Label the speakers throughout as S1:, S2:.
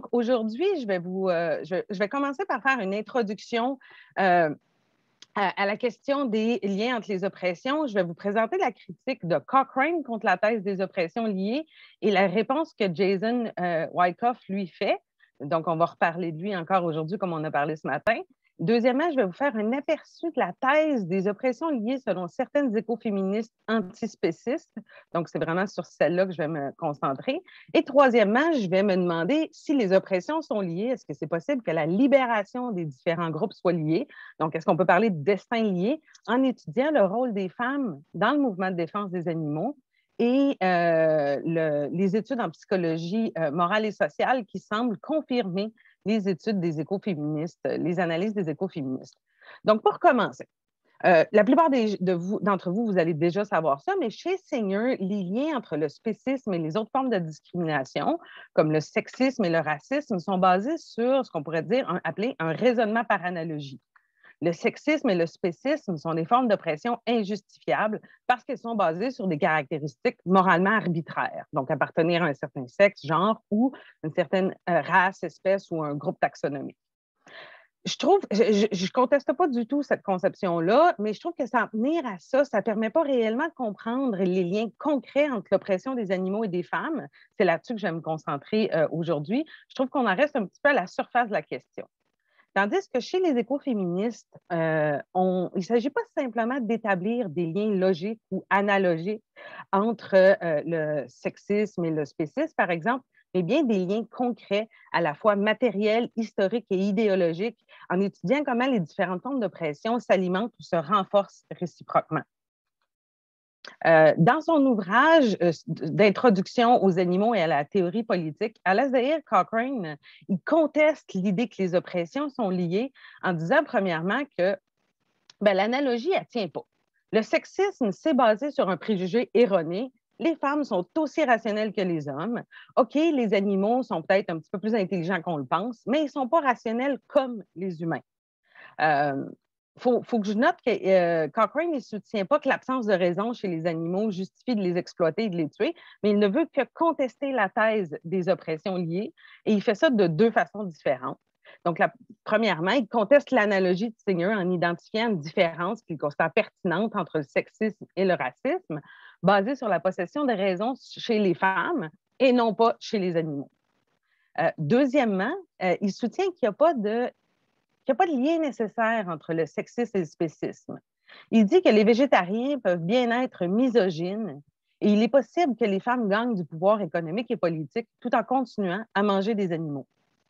S1: Aujourd'hui, je vais commencer par faire une introduction euh, à la question des liens entre les oppressions. Je vais vous présenter la critique de Cochrane contre la thèse des oppressions liées et la réponse que Jason Wyckoff lui fait. Donc, on va reparler de lui encore aujourd'hui, comme on a parlé ce matin. Deuxièmement, je vais vous faire un aperçu de la thèse des oppressions liées selon certaines écoféministes antispécistes. Donc, c'est vraiment sur celle-là que je vais me concentrer. Et troisièmement, je vais me demander si les oppressions sont liées. Est-ce que c'est possible que la libération des différents groupes soit liée? Donc, est-ce qu'on peut parler de destin lié en étudiant le rôle des femmes dans le mouvement de défense des animaux et les études en psychologie morale et sociale qui semblent confirmer les études des écoféministes, les analyses des écoféministes. Donc, pour commencer, la plupart d'entre vous, vous allez déjà savoir ça, mais chez Singer, les liens entre le spécisme et les autres formes de discrimination, comme le sexisme et le racisme, sont basés sur ce qu'on pourrait appeler un raisonnement par analogie. Le sexisme et le spécisme sont des formes d'oppression injustifiables parce qu'elles sont basées sur des caractéristiques moralement arbitraires, donc appartenir à un certain sexe, genre ou une certaine race, espèce ou un groupe taxonomique. Je conteste pas du tout cette conception-là, mais je trouve que s'en tenir à ça, ça ne permet pas réellement de comprendre les liens concrets entre l'oppression des animaux et des femmes. C'est là-dessus que je vais me concentrer aujourd'hui. Je trouve qu'on en reste un petit peu à la surface de la question. Tandis que chez les écoféministes, il ne s'agit pas simplement d'établir des liens logiques ou analogiques entre le sexisme et le spécisme, par exemple, mais bien des liens concrets, à la fois matériels, historiques et idéologiques, en étudiant comment les différentes formes d'oppression s'alimentent ou se renforcent réciproquement. Dans son ouvrage d'introduction aux animaux et à la théorie politique, Alasdair Cochrane, il conteste l'idée que les oppressions sont liées en disant premièrement que l'analogie, elle ne tient pas. Le sexisme, c'est basé sur un préjugé erroné. Les femmes sont aussi rationnelles que les hommes. OK, les animaux sont peut-être un petit peu plus intelligents qu'on le pense, mais ils ne sont pas rationnels comme les humains. Faut que je note que Cochrane ne soutient pas que l'absence de raison chez les animaux justifie de les exploiter et de les tuer, mais il ne veut que contester la thèse des oppressions liées, et il fait ça de deux façons différentes. Donc, premièrement, il conteste l'analogie de Singer en identifiant une différence qu'il considère pertinente entre le sexisme et le racisme, basée sur la possession de raison chez les femmes et non pas chez les animaux. Deuxièmement, il soutient qu'il n'y a pas de lien nécessaire entre le sexisme et le spécisme. Il dit que les végétariens peuvent bien être misogynes et il est possible que les femmes gagnent du pouvoir économique et politique tout en continuant à manger des animaux.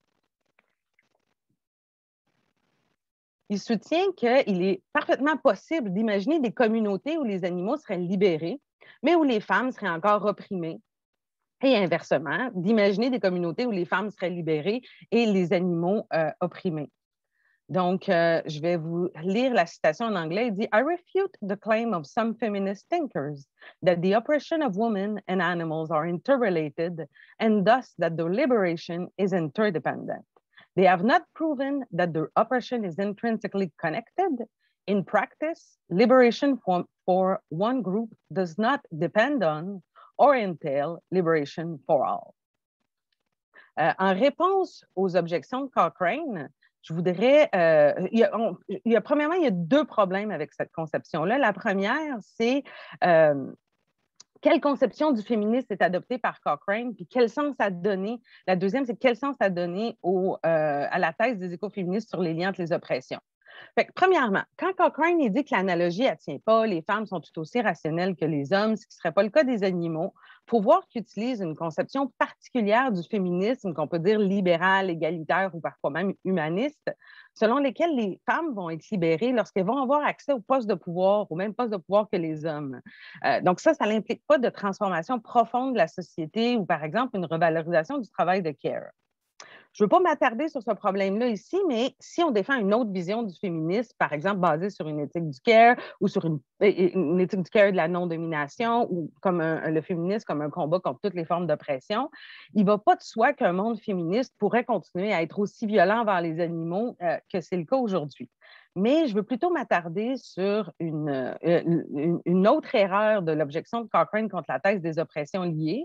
S1: Il soutient qu'il est parfaitement possible d'imaginer des communautés où les animaux seraient libérés, mais où les femmes seraient encore opprimées. Et inversement, d'imaginer des communautés où les femmes seraient libérées et les animaux opprimés. Donc, je vais vous lire la citation en anglais. Il dit « I refute the claim of some feminist thinkers that the oppression of women and animals are interrelated and thus that their liberation is interdependent. They have not proven that their oppression is intrinsically connected. In practice, liberation for one group does not depend on or entail liberation for all. » En réponse aux objections de Cochrane, je voudrais. Premièrement, il y a deux problèmes avec cette conception-là. La première, c'est quelle conception du féminisme est adoptée par Cochrane, puis quel sens ça a donné. La deuxième, c'est quel sens ça a donné à la thèse des écoféministes sur les liens entre les oppressions. Fait que, premièrement, quand Cochrane dit que l'analogie ne tient pas, les femmes sont tout aussi rationnelles que les hommes, ce qui ne serait pas le cas des animaux, il faut voir qu'il utilise une conception particulière du féminisme, qu'on peut dire libéral, égalitaire ou parfois même humaniste, selon lesquelles les femmes vont être libérées lorsqu'elles vont avoir accès aux postes de pouvoir, au même poste de pouvoir que les hommes. Donc ça n'implique pas de transformation profonde de la société ou, par exemple, une revalorisation du travail de care. Je ne veux pas m'attarder sur ce problème-là ici, mais si on défend une autre vision du féminisme, par exemple basée sur une éthique du care ou sur une éthique du care de la non-domination ou comme le féminisme comme un combat contre toutes les formes d'oppression, il ne va pas de soi qu'un monde féministe pourrait continuer à être aussi violent envers les animaux que c'est le cas aujourd'hui. Mais je veux plutôt m'attarder sur une autre erreur de l'objection de Cochrane contre la thèse des oppressions liées,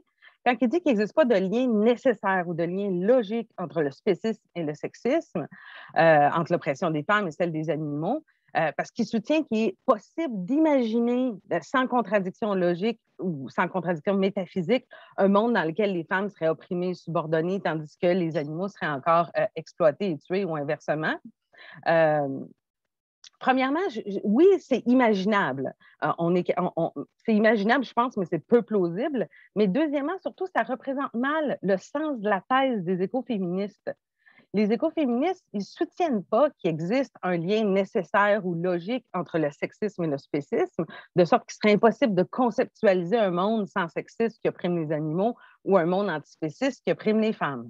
S1: Quand il dit qu'il n'existe pas de lien nécessaire ou de lien logique entre le spécisme et le sexisme, entre l'oppression des femmes et celle des animaux, parce qu'il soutient qu'il est possible d'imaginer sans contradiction logique ou sans contradiction métaphysique un monde dans lequel les femmes seraient opprimées, subordonnées, tandis que les animaux seraient encore exploités et tués ou inversement. Premièrement, oui, c'est imaginable. C'est imaginable, je pense, mais c'est peu plausible. Mais deuxièmement, surtout, ça représente mal le sens de la thèse des écoféministes. Les écoféministes, ils ne soutiennent pas qu'il existe un lien nécessaire ou logique entre le sexisme et le spécisme, de sorte qu'il serait impossible de conceptualiser un monde sans sexisme qui opprime les animaux ou un monde antispéciste qui opprime les femmes.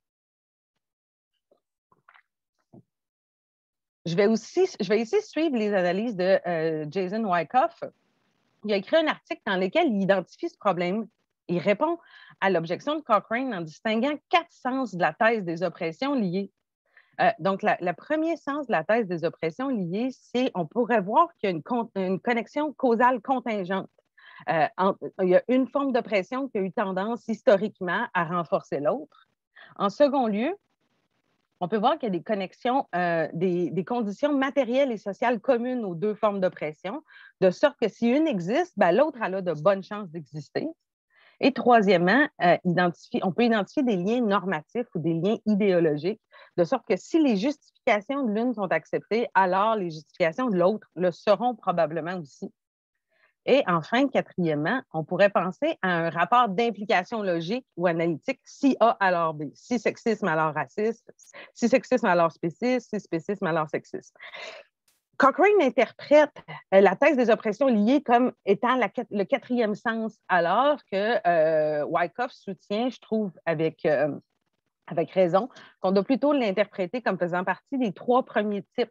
S1: Je vais ici suivre les analyses de Jason Wyckoff. Il a écrit un article dans lequel il identifie ce problème. Il répond à l'objection de Cochrane en distinguant 4 sens de la thèse des oppressions liées. Donc, le premier sens de la thèse des oppressions liées, c'est on pourrait voir qu'il y a une connexion causale contingente. Il y a une forme d'oppression qui a eu tendance historiquement à renforcer l'autre. En second lieu, on peut voir qu'il y a des connexions, des conditions matérielles et sociales communes aux deux formes d'oppression, de sorte que si une existe, ben, l'autre a de bonnes chances d'exister. Et troisièmement, on peut identifier des liens normatifs ou des liens idéologiques, de sorte que si les justifications de l'une sont acceptées, alors les justifications de l'autre le seront probablement aussi. Et enfin, quatrièmement, on pourrait penser à un rapport d'implication logique ou analytique, si A alors B, si sexisme alors racisme, si sexisme alors spécisme, si spécisme alors sexisme. Cochrane interprète la thèse des oppressions liées comme étant le quatrième sens, alors que Wyckoff soutient, je trouve, avec raison, qu'on doit plutôt l'interpréter comme faisant partie des 3 premiers types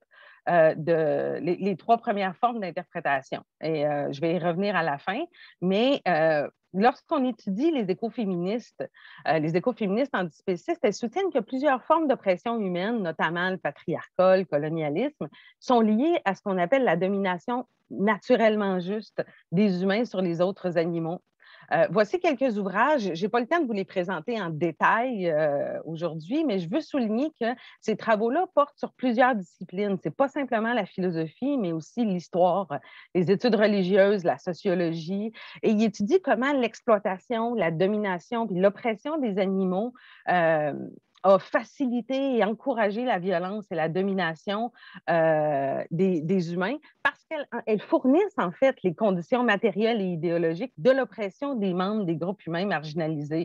S1: les 3 premières formes d'interprétation. Et je vais y revenir à la fin, mais lorsqu'on étudie les écoféministes antispécistes, elles soutiennent qu'il y a plusieurs formes d'oppression humaine, notamment le patriarcat, le colonialisme, sont liées à ce qu'on appelle la domination naturellement juste des humains sur les autres animaux. Voici quelques ouvrages. Je n'ai pas le temps de vous les présenter en détail aujourd'hui, mais je veux souligner que ces travaux-là portent sur plusieurs disciplines. Ce n'est pas simplement la philosophie, mais aussi l'histoire, les études religieuses, la sociologie. Et il étudie comment l'exploitation, la domination puis l'oppression des animaux a facilité et encouragé la violence et la domination des humains parce qu'elles fournissent en fait les conditions matérielles et idéologiques de l'oppression des membres des groupes humains marginalisés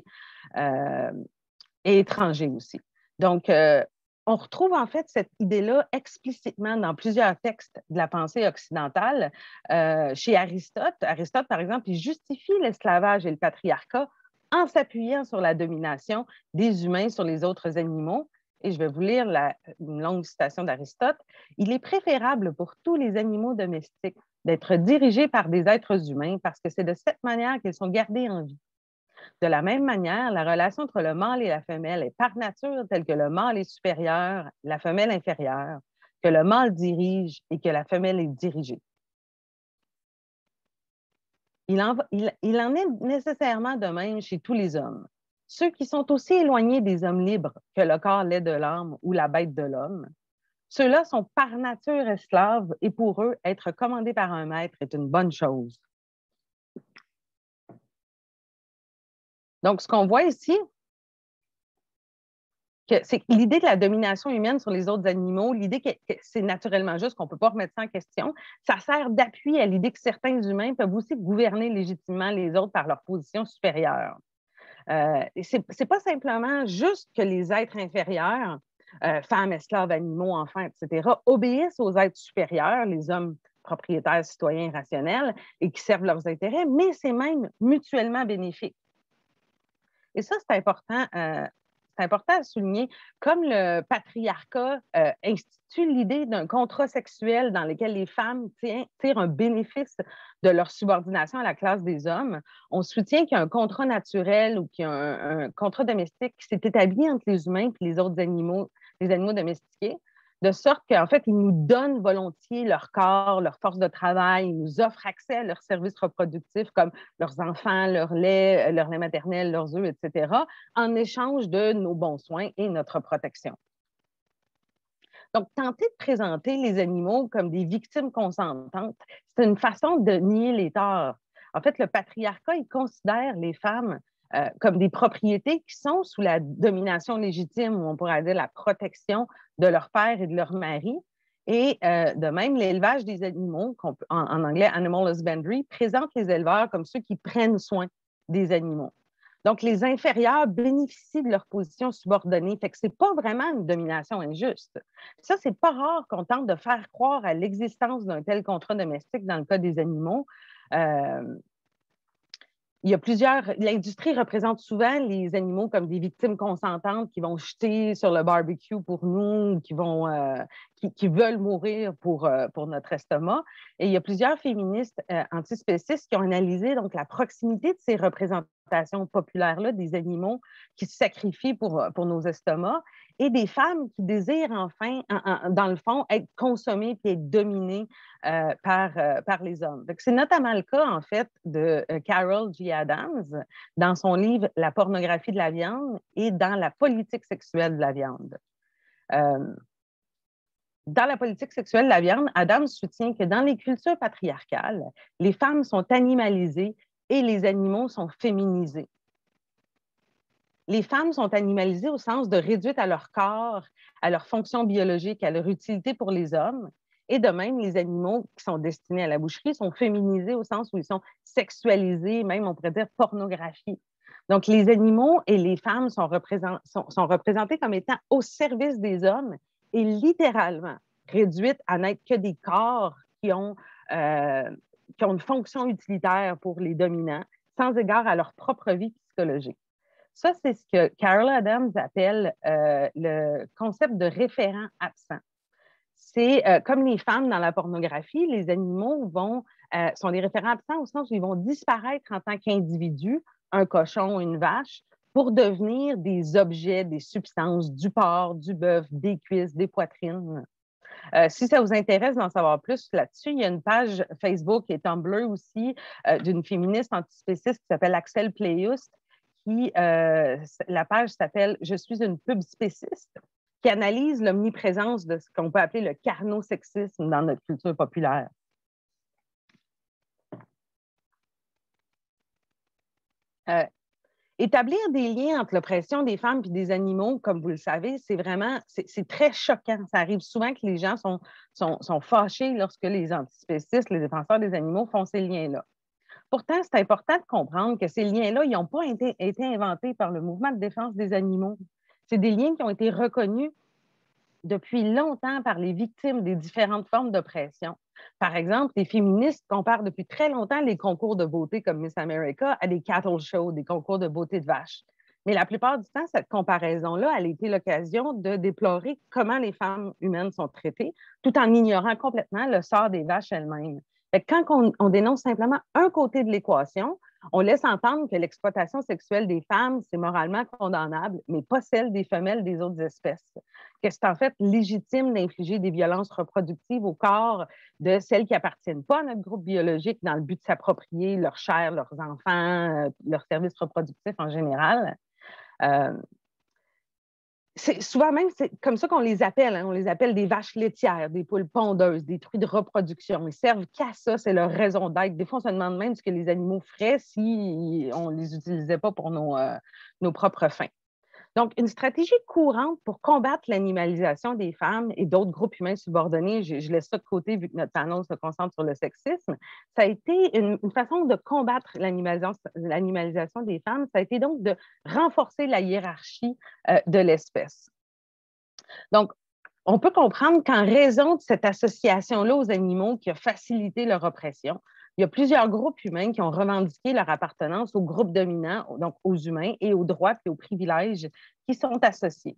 S1: et étrangers aussi. Donc, on retrouve en fait cette idée-là explicitement dans plusieurs textes de la pensée occidentale. Chez Aristote, par exemple, il justifie l'esclavage et le patriarcat en s'appuyant sur la domination des humains sur les autres animaux. Et je vais vous lire une longue citation d'Aristote. « Il est préférable pour tous les animaux domestiques d'être dirigés par des êtres humains parce que c'est de cette manière qu'ils sont gardés en vie. De la même manière, la relation entre le mâle et la femelle est par nature telle que le mâle est supérieur, la femelle inférieure, que le mâle dirige et que la femelle est dirigée. » Il en est nécessairement de même chez tous les hommes. Ceux qui sont aussi éloignés des hommes libres que le corps l'est de l'homme ou la bête de l'homme, ceux-là sont par nature esclaves et pour eux, être commandé par un maître est une bonne chose. Donc, ce qu'on voit ici, c'est l'idée de la domination humaine sur les autres animaux, l'idée que c'est naturellement juste, qu'on ne peut pas remettre ça en question, ça sert d'appui à l'idée que certains humains peuvent aussi gouverner légitimement les autres par leur position supérieure. Ce n'est pas simplement juste que les êtres inférieurs, femmes, esclaves, animaux, enfants, etc., obéissent aux êtres supérieurs, les hommes propriétaires, citoyens, rationnels, et qui servent leurs intérêts, mais c'est même mutuellement bénéfique. Et ça, c'est important à souligner. Comme le patriarcat institue l'idée d'un contrat sexuel dans lequel les femmes tirent un bénéfice de leur subordination à la classe des hommes, on soutient qu'il y a un contrat naturel ou qu'il y a un contrat domestique qui s'est établi entre les humains et les autres animaux, les animaux domestiqués. de sorte qu'en fait, ils nous donnent volontiers leur corps, leur force de travail, ils nous offrent accès à leurs services reproductifs comme leurs enfants, leur lait maternel, leurs œufs, etc., en échange de nos bons soins et notre protection. Donc, tenter de présenter les animaux comme des victimes consentantes, c'est une façon de nier les torts. En fait, le patriarcat, il considère les femmes comme des propriétés qui sont sous la domination légitime, ou on pourrait dire la protection de leur père et de leur mari. Et de même, l'élevage des animaux, en anglais animal husbandry, présente les éleveurs comme ceux qui prennent soin des animaux. Donc, les inférieurs bénéficient de leur position subordonnée. Fait que c'est pas vraiment une domination injuste. Ça, c'est pas rare qu'on tente de faire croire à l'existence d'un tel contrat domestique dans le cas des animaux. Il y a l'industrie représente souvent les animaux comme des victimes consentantes qui vont jeter sur le barbecue pour nous, qui veulent mourir pour notre estomac. Et il y a plusieurs féministes antispécistes qui ont analysé donc la proximité de ces représentations populaires-là des animaux qui se sacrifient pour nos estomacs et des femmes qui désirent enfin, dans le fond, être consommées puis être dominées par les hommes. C'est notamment le cas, en fait, de Carol G. Adams dans son livre La pornographie de la viande et dans la politique sexuelle de la viande. Dans la politique sexuelle de la viande, Adams soutient que dans les cultures patriarcales, les femmes sont animalisées et les animaux sont féminisés. Les femmes sont animalisées au sens de réduites à leur corps, à leur fonction biologique, à leur utilité pour les hommes. Et de même, les animaux qui sont destinés à la boucherie sont féminisés au sens où ils sont sexualisés, même on pourrait dire pornographiés. Donc, les animaux et les femmes sont représentés comme étant au service des hommes et littéralement réduites à n'être que des corps qui ont une fonction utilitaire pour les dominants, sans égard à leur propre vie psychologique. Ça, c'est ce que Carol Adams appelle le concept de référent absent. C'est comme les femmes dans la pornographie, les animaux sont des référents absents au sens où ils vont disparaître en tant qu'individus, un cochon, une vache, pour devenir des objets, des substances, du porc, du bœuf, des cuisses, des poitrines. Si ça vous intéresse d'en savoir plus là-dessus, il y a une page Facebook et Tumblr aussi d'une féministe antispéciste qui s'appelle Axel Playust, la page s'appelle « Je suis une pub spéciste », qui analyse l'omniprésence de ce qu'on peut appeler le carnosexisme dans notre culture populaire. Établir des liens entre l'oppression des femmes et des animaux, comme vous le savez, c'est très choquant. Ça arrive souvent que les gens sont fâchés lorsque les antispécistes, les défenseurs des animaux font ces liens-là. Pourtant, c'est important de comprendre que ces liens-là, ils n'ont pas été inventés par le mouvement de défense des animaux. C'est des liens qui ont été reconnus depuis longtemps par les victimes des différentes formes d'oppression. Par exemple, les féministes comparent depuis très longtemps les concours de beauté comme Miss America à des cattle shows, des concours de beauté de vaches. Mais la plupart du temps, cette comparaison-là, elle a été l'occasion de déplorer comment les femmes humaines sont traitées, tout en ignorant complètement le sort des vaches elles-mêmes. Quand on dénonce simplement un côté de l'équation, on laisse entendre que l'exploitation sexuelle des femmes, c'est moralement condamnable, mais pas celle des femelles des autres espèces. Que c'est en fait légitime d'infliger des violences reproductives au corps de celles qui appartiennent pas à notre groupe biologique dans le but de s'approprier leur chair, leurs enfants, leurs services reproductifs en général. Souvent même, c'est comme ça qu'on les appelle. Hein? On les appelle des vaches laitières, des poules pondeuses, des truies de reproduction. Ils servent qu'à ça, c'est leur raison d'être. Des fois, on se demande même ce que les animaux feraient si on ne les utilisait pas pour nos propres fins. Donc, une stratégie courante pour combattre l'animalisation des femmes et d'autres groupes humains subordonnés, je laisse ça de côté vu que notre panel se concentre sur le sexisme, ça a été une façon de combattre l'animalisation des femmes, ça a été donc de renforcer la hiérarchie de l'espèce. Donc, on peut comprendre qu'en raison de cette association-là aux animaux qui a facilité leur oppression, il y a plusieurs groupes humains qui ont revendiqué leur appartenance aux groupes dominants, donc aux humains, et aux droits et aux privilèges qui sont associés.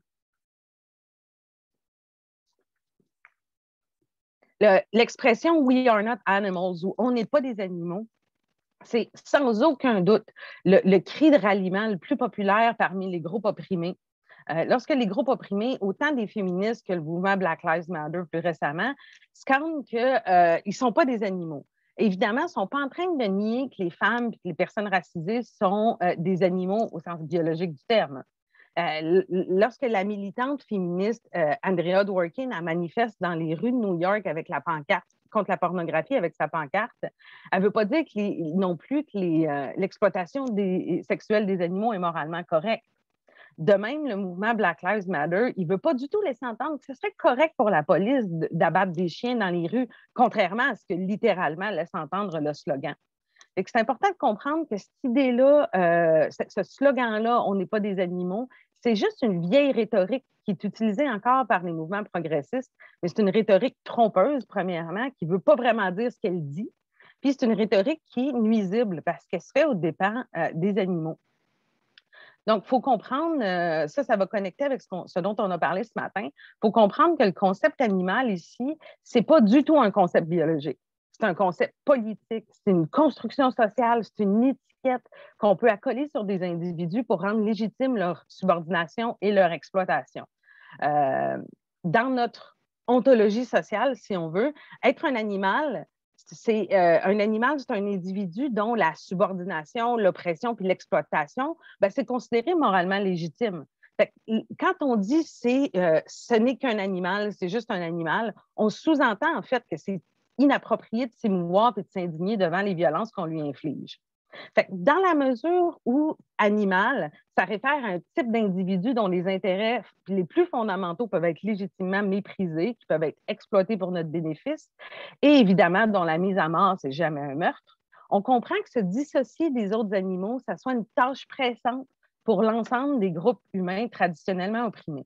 S1: L'expression « we are not animals » ou « on n'est pas des animaux », c'est sans aucun doute le cri de ralliement le plus populaire parmi les groupes opprimés Lorsque les groupes opprimés, autant des féministes que le mouvement Black Lives Matter plus récemment, scandent qu'ils ne sont pas des animaux. Évidemment, ils ne sont pas en train de nier que les femmes et les personnes racisées sont des animaux au sens biologique du terme. Lorsque la militante féministe Andrea Dworkin a manifeste dans les rues de New York avec la pancarte contre la pornographie avec sa pancarte, elle ne veut pas dire non plus que l'exploitation sexuelle des animaux est moralement correcte. De même, le mouvement Black Lives Matter, il ne veut pas du tout laisser entendre que ce serait correct pour la police d'abattre des chiens dans les rues, contrairement à ce que littéralement laisse entendre le slogan. C'est important de comprendre que cette idée-là, ce slogan-là, on n'est pas des animaux, c'est juste une vieille rhétorique qui est utilisée encore par les mouvements progressistes, mais c'est une rhétorique trompeuse, premièrement, qui ne veut pas vraiment dire ce qu'elle dit. Puis c'est une rhétorique qui est nuisible parce qu'elle se fait aux dépens des animaux. Donc, il faut comprendre, ça va connecter avec ce dont on a parlé ce matin. Il faut comprendre que le concept animal ici, ce n'est pas du tout un concept biologique. C'est un concept politique, c'est une construction sociale, c'est une étiquette qu'on peut accoler sur des individus pour rendre légitime leur subordination et leur exploitation. Dans notre ontologie sociale, si on veut, être un animal, c'est un animal, c'est un individu dont la subordination, l'oppression puis l'exploitation, c'est considéré moralement légitime. Quand on dit ce n'est qu'un animal, c'est juste un animal, on sous-entend en fait que c'est inapproprié de s'émouvoir et de s'indigner devant les violences qu'on lui inflige. Dans la mesure où animal, ça réfère à un type d'individu dont les intérêts les plus fondamentaux peuvent être légitimement méprisés, qui peuvent être exploités pour notre bénéfice, et évidemment dont la mise à mort, c'est jamais un meurtre, on comprend que se dissocier des autres animaux, ça soit une tâche pressante pour l'ensemble des groupes humains traditionnellement opprimés.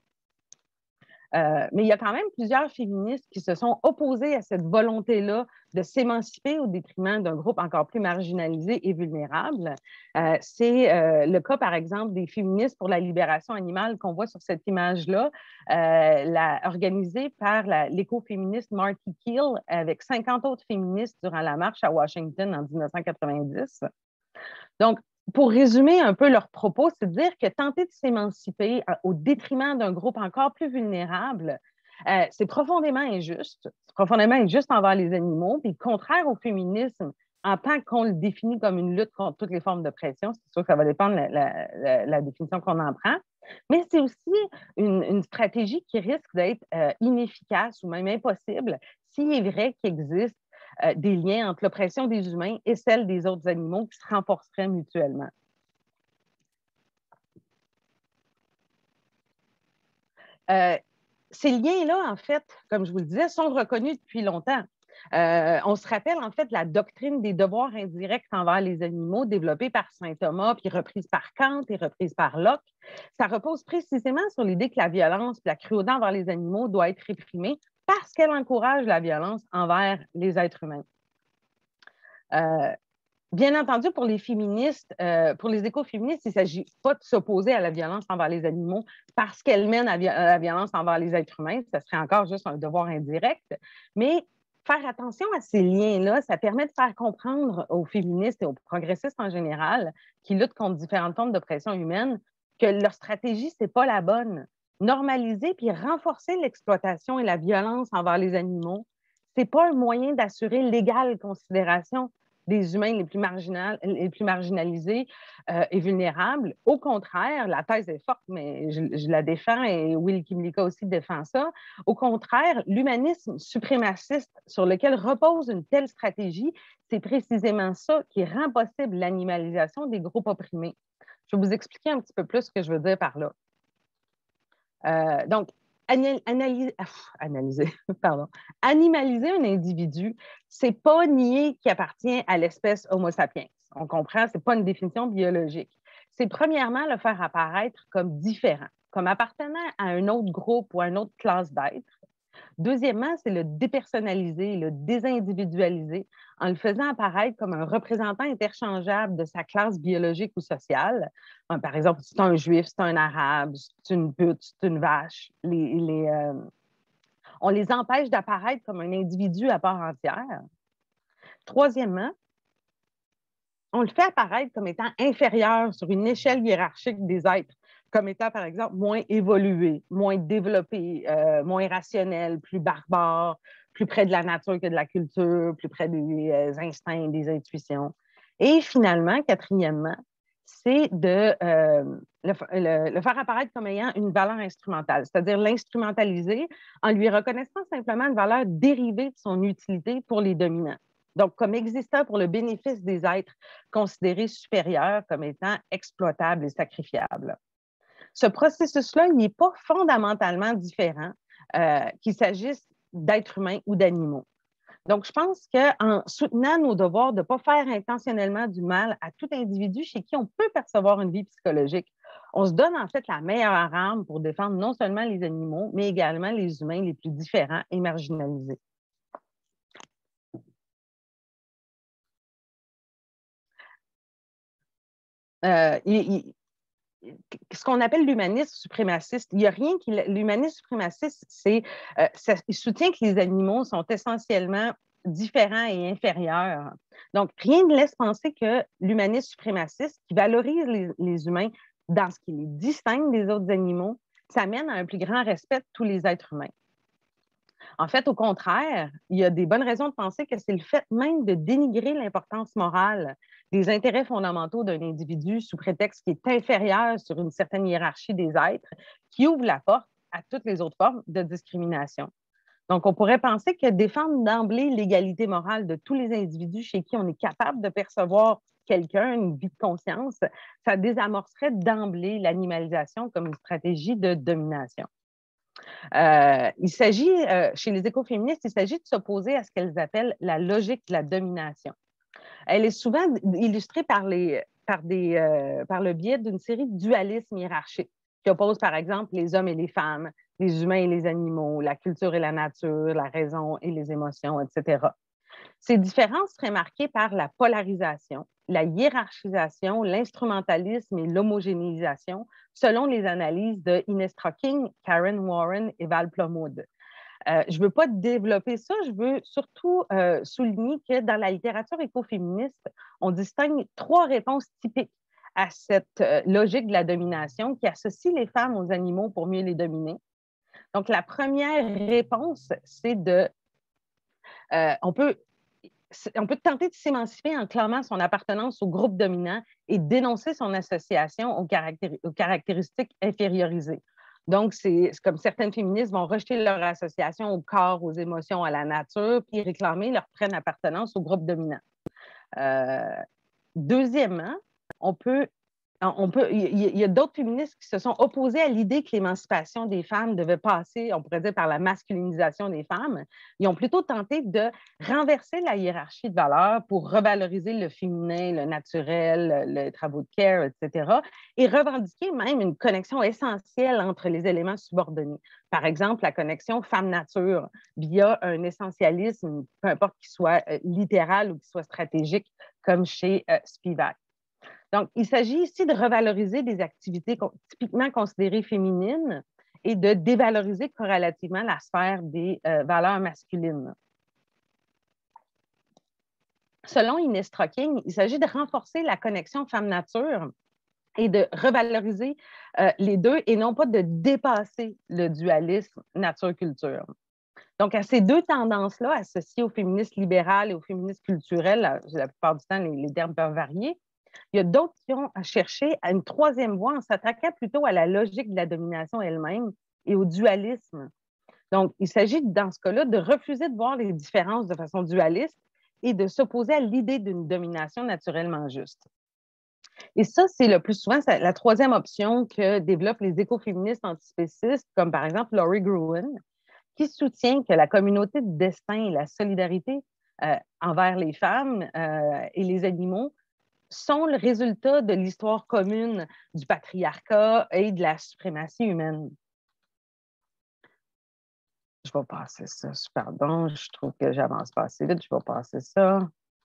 S1: Mais il y a quand même plusieurs féministes qui se sont opposées à cette volonté-là de s'émanciper au détriment d'un groupe encore plus marginalisé et vulnérable. C'est le cas, par exemple, des féministes pour la libération animale qu'on voit sur cette image-là, organisée par l'écoféministe Marty Keel avec 50 autres féministes durant la marche à Washington en 1990. Donc, pour résumer un peu leurs propos, c'est de dire que tenter de s'émanciper au détriment d'un groupe encore plus vulnérable, c'est profondément injuste. C'est profondément injuste envers les animaux, puis contraire au féminisme en tant qu'on le définit comme une lutte contre toutes les formes d'oppression. C'est sûr que ça va dépendre de la définition qu'on en prend. Mais c'est aussi une stratégie qui risque d'être inefficace ou même impossible s'il est vrai qu'il existe des liens entre l'oppression des humains et celle des autres animaux qui se renforceraient mutuellement. Ces liens-là, en fait, comme je vous le disais, sont reconnus depuis longtemps. On se rappelle, en fait, la doctrine des devoirs indirects envers les animaux développée par saint Thomas, puis reprise par Kant et reprise par Locke. Ça repose précisément sur l'idée que la violence et la cruauté envers les animaux doit être réprimée parce qu'elle encourage la violence envers les êtres humains. Bien entendu, pour les féministes, pour les écoféministes, il ne s'agit pas de s'opposer à la violence envers les animaux parce qu'elle mène à la violence envers les êtres humains. Ce serait encore juste un devoir indirect. Mais faire attention à ces liens-là, ça permet de faire comprendre aux féministes et aux progressistes en général qui luttent contre différentes formes d'oppression humaine que leur stratégie, ce n'est pas la bonne. Normaliser puis renforcer l'exploitation et la violence envers les animaux, ce n'est pas un moyen d'assurer l'égale considération des humains les plus marginalisés et vulnérables. Au contraire, la thèse est forte, mais je la défends et Will Kimlicka aussi défend ça. Au contraire, l'humanisme suprémaciste sur lequel repose une telle stratégie, c'est précisément ça qui rend possible l'animalisation des groupes opprimés. Je vais vous expliquer un petit peu plus ce que je veux dire par là. Donc, animaliser un individu, c'est pas nier qu'il appartient à l'espèce Homo sapiens. On comprend, c'est pas une définition biologique. C'est premièrement le faire apparaître comme différent, comme appartenant à un autre groupe ou à une autre classe d'êtres. Deuxièmement, c'est le dépersonnaliser, le désindividualiser en le faisant apparaître comme un représentant interchangeable de sa classe biologique ou sociale. Par exemple, c'est un juif, c'est un arabe, c'est une pute, c'est une vache. On les empêche d'apparaître comme un individu à part entière. Troisièmement, on le fait apparaître comme étant inférieur sur une échelle hiérarchique des êtres comme étant, par exemple, moins évolués, moins développés, moins rationnels, plus barbares, plus près de la nature que de la culture, plus près des instincts, des intuitions. Et finalement, quatrièmement, c'est de le faire apparaître comme ayant une valeur instrumentale, c'est-à-dire l'instrumentaliser en lui reconnaissant simplement une valeur dérivée de son utilité pour les dominants. Donc, comme existant pour le bénéfice des êtres considérés supérieurs comme étant exploitables et sacrifiables. Ce processus-là, il n'est pas fondamentalement différent qu'il s'agisse d'êtres humains ou d'animaux. Donc, je pense qu'en soutenant nos devoirs de ne pas faire intentionnellement du mal à tout individu chez qui on peut percevoir une vie psychologique, on se donne en fait la meilleure arme pour défendre non seulement les animaux, mais également les humains les plus différents et marginalisés. Ce qu'on appelle l'humanisme suprémaciste, il n'y a rien qui. L'humanisme suprémaciste, il soutient que les animaux sont essentiellement différents et inférieurs. Donc, rien ne laisse penser que l'humanisme suprémaciste, qui valorise les humains dans ce qui les distingue des autres animaux, ça mène à un plus grand respect de tous les êtres humains. En fait, au contraire, il y a des bonnes raisons de penser que c'est le fait même de dénigrer l'importance morale des intérêts fondamentaux d'un individu sous prétexte qu'il est inférieur sur une certaine hiérarchie des êtres qui ouvre la porte à toutes les autres formes de discrimination. Donc, on pourrait penser que défendre d'emblée l'égalité morale de tous les individus chez qui on est capable de percevoir quelqu'un, une vie de conscience, ça désamorcerait d'emblée l'animalisation comme une stratégie de domination. Il s'agit, chez les écoféministes, il s'agit de s'opposer à ce qu'elles appellent la logique de la domination. Elle est souvent illustrée par le biais d'une série de dualismes hiérarchiques qui opposent, par exemple, les hommes et les femmes, les humains et les animaux, la culture et la nature, la raison et les émotions, etc. Ces différences seraient marquées par la polarisation, la hiérarchisation, l'instrumentalisme et l'homogénéisation, selon les analyses de Ines Stocking, Karen Warren et Val Plumwood. Je ne veux pas développer ça, je veux surtout souligner que dans la littérature écoféministe, on distingue trois réponses typiques à cette logique de la domination qui associe les femmes aux animaux pour mieux les dominer. Donc, la première réponse, c'est on peut tenter de s'émanciper en clamant son appartenance au groupe dominant et dénoncer son association aux caractéristiques infériorisées. Donc, c'est comme certaines féministes vont rejeter leur association au corps, aux émotions, à la nature, puis réclamer leur pleine appartenance au groupe dominant. Deuxièmement, il y a d'autres féministes qui se sont opposées à l'idée que l'émancipation des femmes devait passer, on pourrait dire, par la masculinisation des femmes. Ils ont plutôt tenté de renverser la hiérarchie de valeurs pour revaloriser le féminin, le naturel, les travaux de care, etc., et revendiquer même une connexion essentielle entre les éléments subordonnés. Par exemple, la connexion femme-nature via un essentialisme, peu importe qu'il soit littéral ou qu'il soit stratégique, comme chez Spivak. Donc, il s'agit ici de revaloriser des activités typiquement considérées féminines et de dévaloriser corrélativement la sphère des valeurs masculines. Selon Ines Stocking, il s'agit de renforcer la connexion femme-nature et de revaloriser les deux et non pas de dépasser le dualisme nature-culture. Donc, à ces deux tendances-là, associées au féminisme libéral et au féminisme culturel, la plupart du temps, les termes peuvent varier. Il y a d'autres qui ont cherché à une troisième voie en s'attaquant plutôt à la logique de la domination elle-même et au dualisme. Donc, il s'agit dans ce cas-là de refuser de voir les différences de façon dualiste et de s'opposer à l'idée d'une domination naturellement juste. Et ça, c'est le plus souvent la troisième option que développent les écoféministes antispécistes, comme par exemple Laurie Gruen, qui soutient que la communauté de destin et la solidarité envers les femmes et les animaux sont le résultat de l'histoire commune du patriarcat et de la suprématie humaine. Je vais passer ça. Pardon, je trouve que j'avance pas assez vite. Je vais passer ça.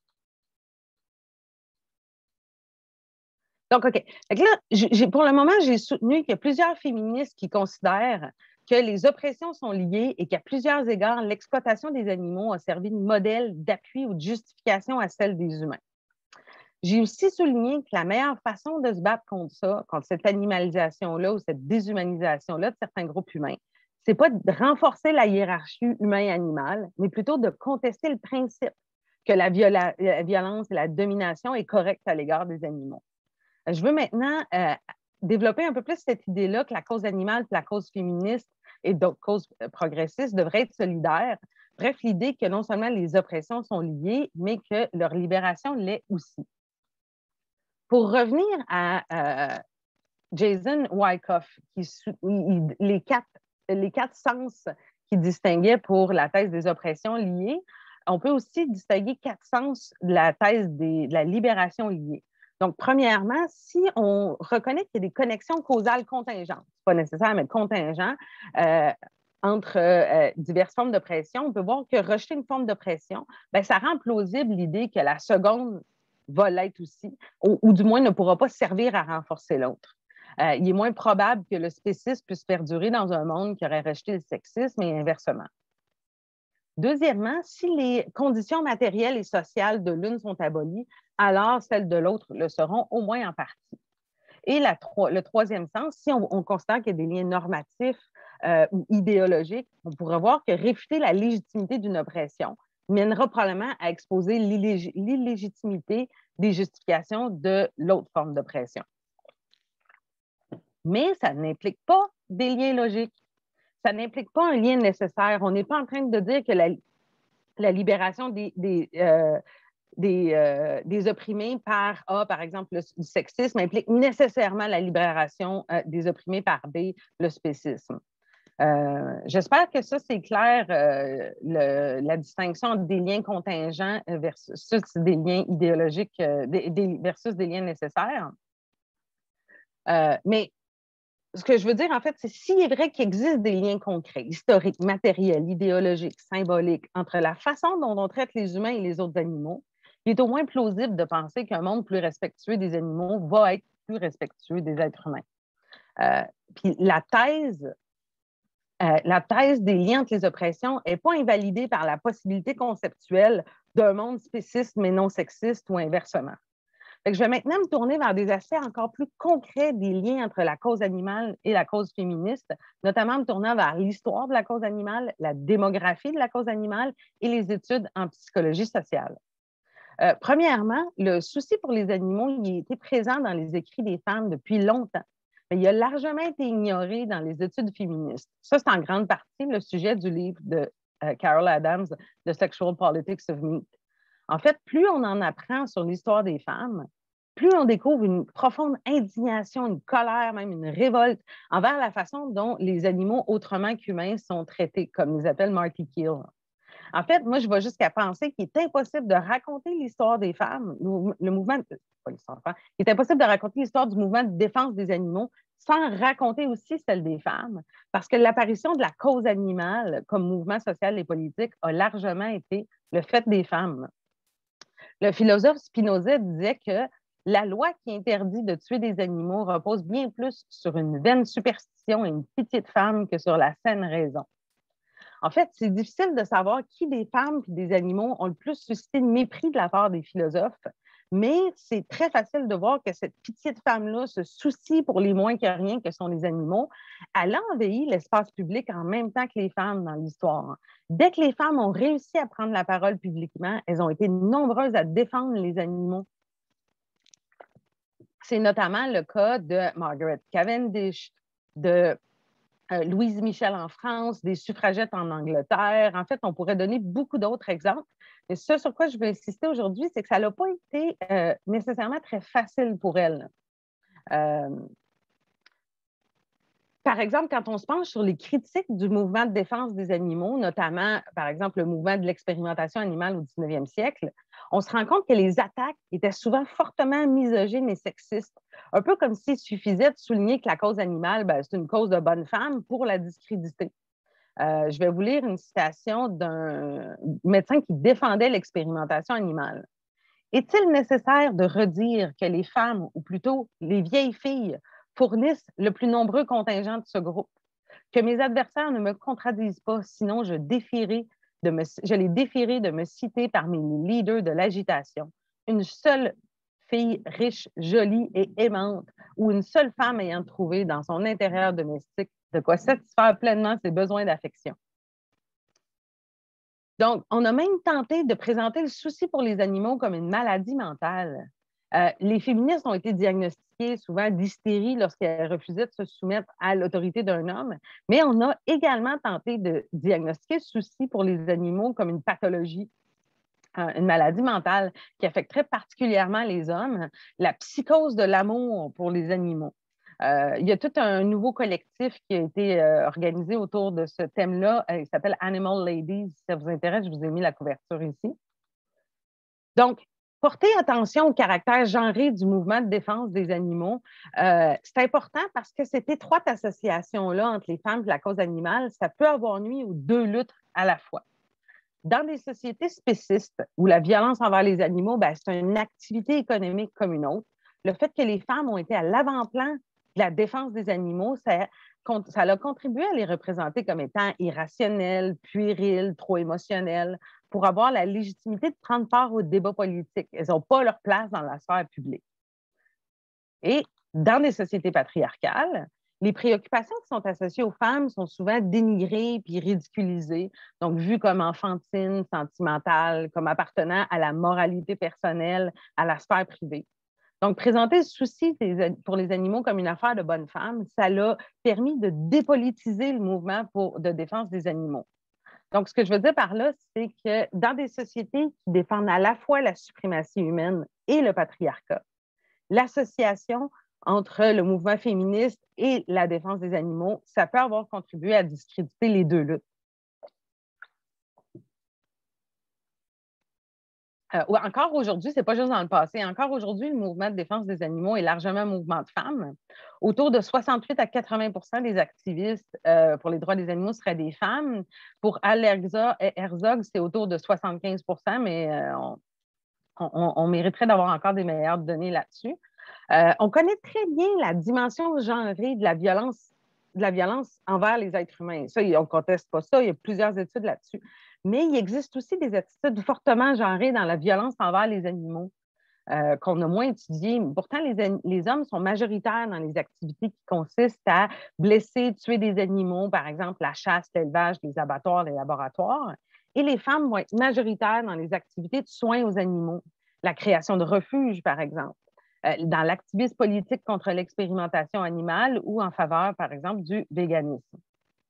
S1: Donc, OK. Donc là, pour le moment, j'ai soutenu qu'il y a plusieurs féministes qui considèrent que les oppressions sont liées et qu'à plusieurs égards, l'exploitation des animaux a servi de modèle d'appui ou de justification à celle des humains. J'ai aussi souligné que la meilleure façon de se battre contre ça, contre cette animalisation-là ou cette déshumanisation-là de certains groupes humains, c'est pas de renforcer la hiérarchie humain-animal, mais plutôt de contester le principe que la violence et la domination est correcte à l'égard des animaux. Je veux maintenant développer un peu plus cette idée-là que la cause animale, la cause féministe et d'autres causes progressistes devraient être solidaires. Bref, l'idée que non seulement les oppressions sont liées, mais que leur libération l'est aussi. Pour revenir à Jason Wyckoff, les quatre sens qu'il distinguait pour la thèse des oppressions liées, on peut aussi distinguer quatre sens de la thèse de la libération liée. Donc, premièrement, si on reconnaît qu'il y a des connexions causales contingentes, pas nécessaire, mais contingentes, entre diverses formes d'oppression, on peut voir que rejeter une forme d'oppression, ben, ça rend plausible l'idée que la seconde va l'être aussi, ou du moins ne pourra pas servir à renforcer l'autre. Il est moins probable que le spécisme puisse perdurer dans un monde qui aurait rejeté le sexisme et inversement. Deuxièmement, si les conditions matérielles et sociales de l'une sont abolies, alors celles de l'autre le seront au moins en partie. Et le troisième sens, si on constate qu'il y a des liens normatifs ou idéologiques, on pourrait voir que réfuter la légitimité d'une oppression mènera probablement à exposer l'illégitimité des justifications de l'autre forme d'oppression. Mais ça n'implique pas des liens logiques. Ça n'implique pas un lien nécessaire. On n'est pas en train de dire que la libération des opprimés par exemple, le sexisme implique nécessairement la libération des opprimés par B, le spécisme. J'espère que ça, c'est clair, la distinction entre des liens contingents versus des liens idéologiques versus des liens nécessaires. Mais ce que je veux dire, en fait, c'est s'il est vrai qu'il existe des liens concrets, historiques, matériels, idéologiques, symboliques, entre la façon dont on traite les humains et les autres animaux, il est au moins plausible de penser qu'un monde plus respectueux des animaux va être plus respectueux des êtres humains. Puis la thèse des liens entre les oppressions n'est pas invalidée par la possibilité conceptuelle d'un monde spéciste mais non sexiste ou inversement. Fait que je vais maintenant me tourner vers des aspects encore plus concrets des liens entre la cause animale et la cause féministe, notamment me tournant vers l'histoire de la cause animale, la démographie de la cause animale et les études en psychologie sociale. Premièrement, le souci pour les animaux, il était présent dans les écrits des femmes depuis longtemps, mais il a largement été ignoré dans les études féministes. Ça, c'est en grande partie le sujet du livre de Carol Adams, The Sexual Politics of Meat. En fait, plus on en apprend sur l'histoire des femmes, plus on découvre une profonde indignation, une colère, même une révolte envers la façon dont les animaux autrement qu'humains sont traités, comme les appelle Marty Keel. En fait, moi, je vais jusqu'à penser qu'il est impossible de raconter l'histoire des femmes, le mouvement, pas l'histoire des femmes, il est impossible de raconter l'histoire du mouvement de défense des animaux sans raconter aussi celle des femmes, parce que l'apparition de la cause animale comme mouvement social et politique a largement été le fait des femmes. Le philosophe Spinoza disait que la loi qui interdit de tuer des animaux repose bien plus sur une vaine superstition et une pitié de femme que sur la saine raison. En fait, c'est difficile de savoir qui des femmes et des animaux ont le plus suscité de mépris de la part des philosophes, mais c'est très facile de voir que cette pitié de femme-là se soucie pour les moins que rien que sont les animaux. Elle a envahi l'espace public en même temps que les femmes dans l'histoire. Dès que les femmes ont réussi à prendre la parole publiquement, elles ont été nombreuses à défendre les animaux. C'est notamment le cas de Margaret Cavendish, de Louise Michel en France, des suffragettes en Angleterre. En fait, on pourrait donner beaucoup d'autres exemples. Mais ce sur quoi je veux insister aujourd'hui, c'est que ça n'a pas été nécessairement très facile pour elles. Par exemple, quand on se penche sur les critiques du mouvement de défense des animaux, notamment, par exemple, le mouvement de l'expérimentation animale au 19e siècle, on se rend compte que les attaques étaient souvent fortement misogynes et sexistes. Un peu comme s'il suffisait de souligner que la cause animale, c'est une cause de bonne femme pour la discréditer. Je vais vous lire une citation d'un médecin qui défendait l'expérimentation animale. Est-il nécessaire de redire que les femmes, ou plutôt les vieilles filles, fournissent le plus nombreux contingent de ce groupe? Que mes adversaires ne me contredisent pas, sinon je les défierai de me citer parmi les leaders de l'agitation. Une seule fille riche, jolie et aimante, ou une seule femme ayant trouvé dans son intérieur domestique de quoi satisfaire pleinement ses besoins d'affection. Donc, on a même tenté de présenter le souci pour les animaux comme une maladie mentale. Les féministes ont été diagnostiquées souvent d'hystérie lorsqu'elles refusaient de se soumettre à l'autorité d'un homme, mais on a également tenté de diagnostiquer le souci pour les animaux comme une pathologie, une maladie mentale qui affecterait particulièrement les hommes, la psychose de l'amour pour les animaux. Il y a tout un nouveau collectif qui a été organisé autour de ce thème-là. Il s'appelle Animal Ladies. Si ça vous intéresse, je vous ai mis la couverture ici. Donc, porter attention au caractère genré du mouvement de défense des animaux, c'est important parce que cette étroite association-là entre les femmes et la cause animale, ça peut avoir nuit aux deux luttes à la fois. Dans des sociétés spécistes où la violence envers les animaux, c'est une activité économique comme une autre, le fait que les femmes ont été à l'avant-plan de la défense des animaux, ça a contribué à les représenter comme étant irrationnelles, puériles, trop émotionnelles, pour avoir la légitimité de prendre part au débat politique. Elles n'ont pas leur place dans la sphère publique. Et dans des sociétés patriarcales, les préoccupations qui sont associées aux femmes sont souvent dénigrées puis ridiculisées, donc vues comme enfantines, sentimentales, comme appartenant à la moralité personnelle, à la sphère privée. Donc, présenter le souci pour les animaux comme une affaire de bonne femme, ça l'a permis de dépolitiser le mouvement de défense des animaux. Donc, ce que je veux dire par là, c'est que dans des sociétés qui défendent à la fois la suprématie humaine et le patriarcat, l'association entre le mouvement féministe et la défense des animaux, ça peut avoir contribué à discréditer les deux luttes. Encore aujourd'hui, ce n'est pas juste dans le passé, encore aujourd'hui, le mouvement de défense des animaux est largement un mouvement de femmes. Autour de 68 à 80 des activistes pour les droits des animaux seraient des femmes. Pour Al Herzog, c'est autour de 75 mais on mériterait d'avoir encore des meilleures données là-dessus. On connaît très bien la dimension genrée de la violence envers les êtres humains. Ça, on ne conteste pas ça, il y a plusieurs études là-dessus. Mais il existe aussi des attitudes fortement genrées dans la violence envers les animaux qu'on a moins étudiées. Pourtant, les hommes sont majoritaires dans les activités qui consistent à blesser, tuer des animaux, par exemple la chasse, l'élevage, les abattoirs, les laboratoires. Et les femmes vont être majoritaires dans les activités de soins aux animaux, la création de refuges, par exemple, dans l'activisme politique contre l'expérimentation animale ou en faveur, par exemple, du véganisme.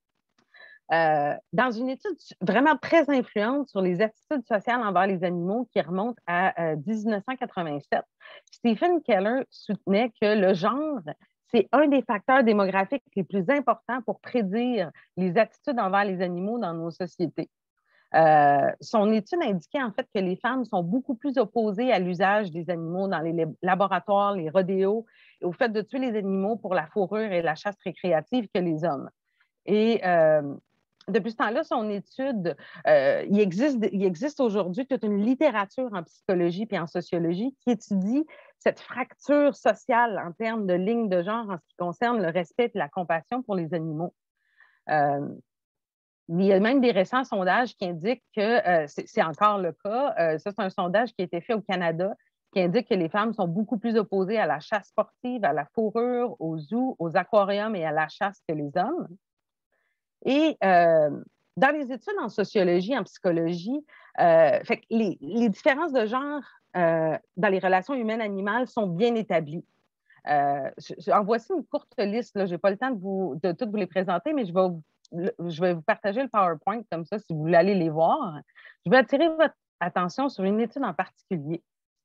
S1: Dans une étude vraiment très influente sur les attitudes sociales envers les animaux qui remonte à 1987, Stephen Keller soutenait que le genre, c'est un des facteurs démographiques les plus importants pour prédire les attitudes envers les animaux dans nos sociétés. Son étude indiquait en fait que les femmes sont beaucoup plus opposées à l'usage des animaux dans les laboratoires, les rodéos, et au fait de tuer les animaux pour la fourrure et la chasse récréative que les hommes. Et depuis ce temps-là, son étude, il existe aujourd'hui toute une littérature en psychologie et en sociologie qui étudie cette fracture sociale en termes de lignes de genre en ce qui concerne le respect et la compassion pour les animaux. Il y a même des récents sondages qui indiquent que c'est encore le cas. Ça, c'est un sondage qui a été fait au Canada qui indique que les femmes sont beaucoup plus opposées à la chasse sportive, à la fourrure, aux zoos, aux aquariums et à la chasse que les hommes. Et dans les études en sociologie, en psychologie, fait que les différences de genre dans les relations humaines-animales sont bien établies. En voici une courte liste. Je n'ai pas le temps de toutes vous les présenter, mais je vais vous partager le PowerPoint comme ça si vous voulez aller les voir. Je vais attirer votre attention sur une étude en particulier.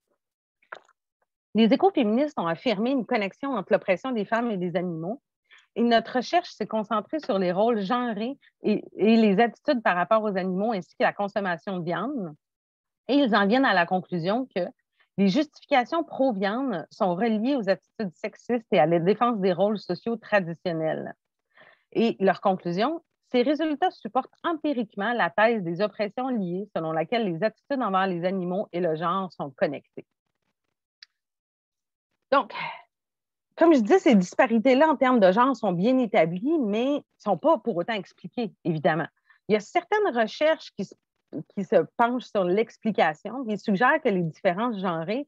S1: Les écoféministes ont affirmé une connexion entre l'oppression des femmes et des animaux. Et notre recherche s'est concentrée sur les rôles genrés et les attitudes par rapport aux animaux ainsi que la consommation de viande. Et ils en viennent à la conclusion que les justifications pro-viande sont reliées aux attitudes sexistes et à la défense des rôles sociaux traditionnels. Et leur conclusion, ces résultats supportent empiriquement la thèse des oppressions liées selon laquelle les attitudes envers les animaux et le genre sont connectées. Donc, comme je disais, ces disparités-là en termes de genre sont bien établies, mais ne sont pas pour autant expliquées, évidemment. Il y a certaines recherches qui se penchent sur l'explication, qui suggèrent que les différences genrées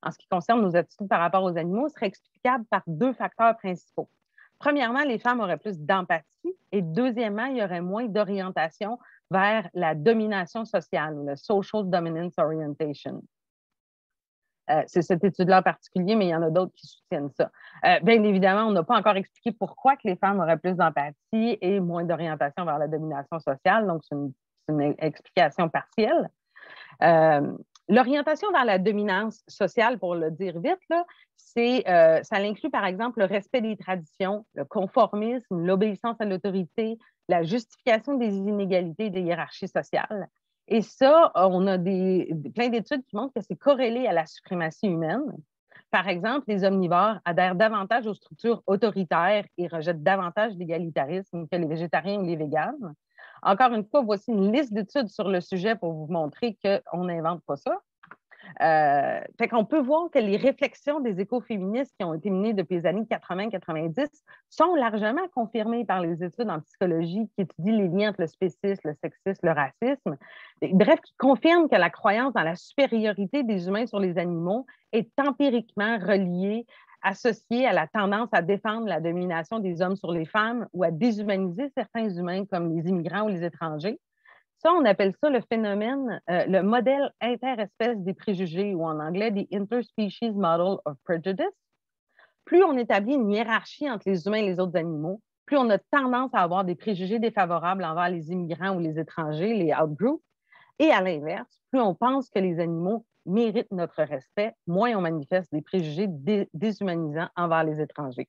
S1: en ce qui concerne nos attitudes par rapport aux animaux serait explicable par deux facteurs principaux. Premièrement, les femmes auraient plus d'empathie et deuxièmement, il y aurait moins d'orientation vers la domination sociale, le social dominance orientation. C'est cette étude-là en particulier, mais il y en a d'autres qui soutiennent ça. Bien évidemment, on n'a pas encore expliqué pourquoi que les femmes auraient plus d'empathie et moins d'orientation vers la domination sociale, donc c'est une explication partielle. L'orientation vers la dominance sociale, pour le dire vite, là, ça inclut par exemple le respect des traditions, le conformisme, l'obéissance à l'autorité, la justification des inégalités et des hiérarchies sociales. Et ça, on a plein d'études qui montrent que c'est corrélé à la suprématie humaine. Par exemple, les omnivores adhèrent davantage aux structures autoritaires et rejettent davantage l'égalitarisme que les végétariens ou les véganes. Encore une fois, voici une liste d'études sur le sujet pour vous montrer qu'on n'invente pas ça. Fait qu'on peut voir que les réflexions des écoféministes qui ont été menées depuis les années 80-90 sont largement confirmées par les études en psychologie qui étudient les liens entre le spécisme, le sexisme, le racisme. Bref, qui confirment que la croyance dans la supériorité des humains sur les animaux est empiriquement reliée, associée à la tendance à défendre la domination des hommes sur les femmes ou à déshumaniser certains humains comme les immigrants ou les étrangers. Ça, on appelle ça le phénomène, le modèle interespèce des préjugés, ou en anglais, the interspecies model of prejudice. Plus on établit une hiérarchie entre les humains et les autres animaux, plus on a tendance à avoir des préjugés défavorables envers les immigrants ou les étrangers, les outgroups. Et à l'inverse, plus on pense que les animaux méritent notre respect, moins on manifeste des préjugés déshumanisants envers les étrangers.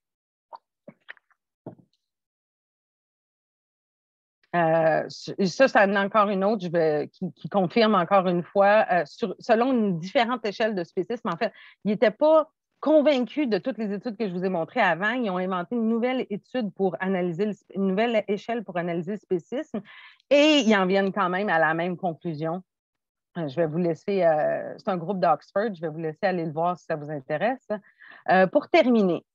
S1: Ça en a encore une autre qui confirme encore une fois, selon une différente échelle de spécisme, en fait, ils n'étaient pas convaincus de toutes les études que je vous ai montrées avant. Ils ont inventé une nouvelle étude pour analyser, une nouvelle échelle pour analyser le spécisme et ils en viennent quand même à la même conclusion. Je vais vous laisser, c'est un groupe d'Oxford, je vais vous laisser aller le voir si ça vous intéresse. Pour terminer,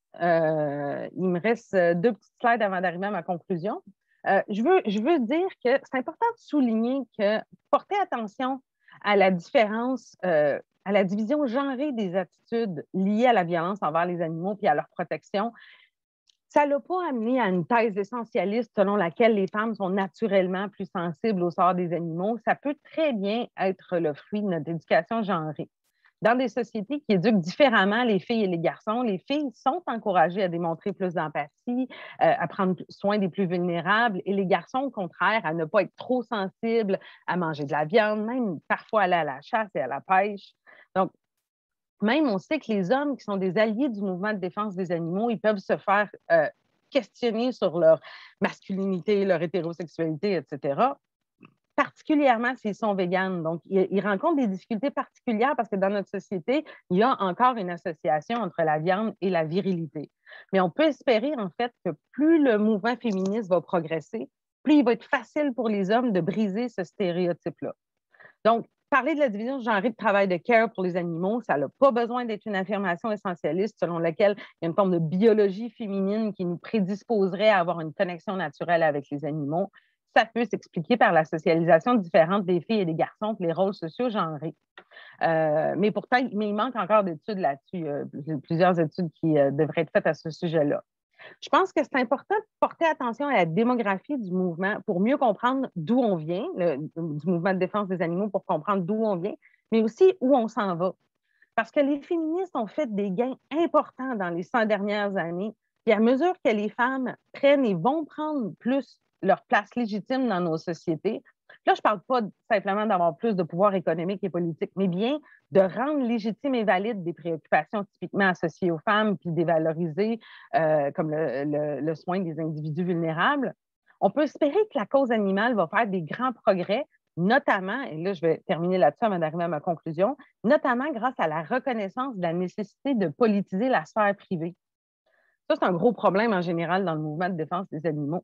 S1: il me reste deux petites slides avant d'arriver à ma conclusion. Je veux dire que c'est important de souligner que porter attention à la différence, à la division genrée des attitudes liées à la violence envers les animaux et à leur protection, ça ne l'a pas amené à une thèse essentialiste selon laquelle les femmes sont naturellement plus sensibles au sort des animaux. Ça peut très bien être le fruit de notre éducation genrée. Dans des sociétés qui éduquent différemment les filles et les garçons, les filles sont encouragées à démontrer plus d'empathie, à prendre soin des plus vulnérables, et les garçons, au contraire, à ne pas être trop sensibles, à manger de la viande, même parfois aller à la chasse et à la pêche. Donc, même on sait que les hommes qui sont des alliés du mouvement de défense des animaux, ils peuvent se faire questionner sur leur masculinité, leur hétérosexualité, etc., particulièrement s'ils sont véganes. Donc, ils rencontrent des difficultés particulières parce que dans notre société, il y a encore une association entre la viande et la virilité. Mais on peut espérer, en fait, que plus le mouvement féministe va progresser, plus il va être facile pour les hommes de briser ce stéréotype-là. Donc, parler de la division genrée de travail de care pour les animaux, ça n'a pas besoin d'être une affirmation essentialiste selon laquelle il y a une forme de biologie féminine qui nous prédisposerait à avoir une connexion naturelle avec les animaux. Ça peut s'expliquer par la socialisation différente des filles et des garçons et les rôles sociaux genrés. Mais pourtant, il manque encore d'études là-dessus, plusieurs études qui devraient être faites à ce sujet-là. Je pense que c'est important de porter attention à la démographie du mouvement pour mieux comprendre d'où on vient, du mouvement de défense des animaux pour comprendre d'où on vient, mais aussi où on s'en va. Parce que les féministes ont fait des gains importants dans les 100 dernières années, puis à mesure que les femmes prennent et vont prendre plus leur place légitime dans nos sociétés, là, je ne parle pas simplement d'avoir plus de pouvoir économique et politique, mais bien de rendre légitimes et valides des préoccupations typiquement associées aux femmes, puis dévaloriser comme le soin des individus vulnérables. On peut espérer que la cause animale va faire des grands progrès, notamment, et là, je vais terminer là-dessus avant d'arriver à ma conclusion, notamment grâce à la reconnaissance de la nécessité de politiser la sphère privée. Ça, c'est un gros problème en général dans le mouvement de défense des animaux.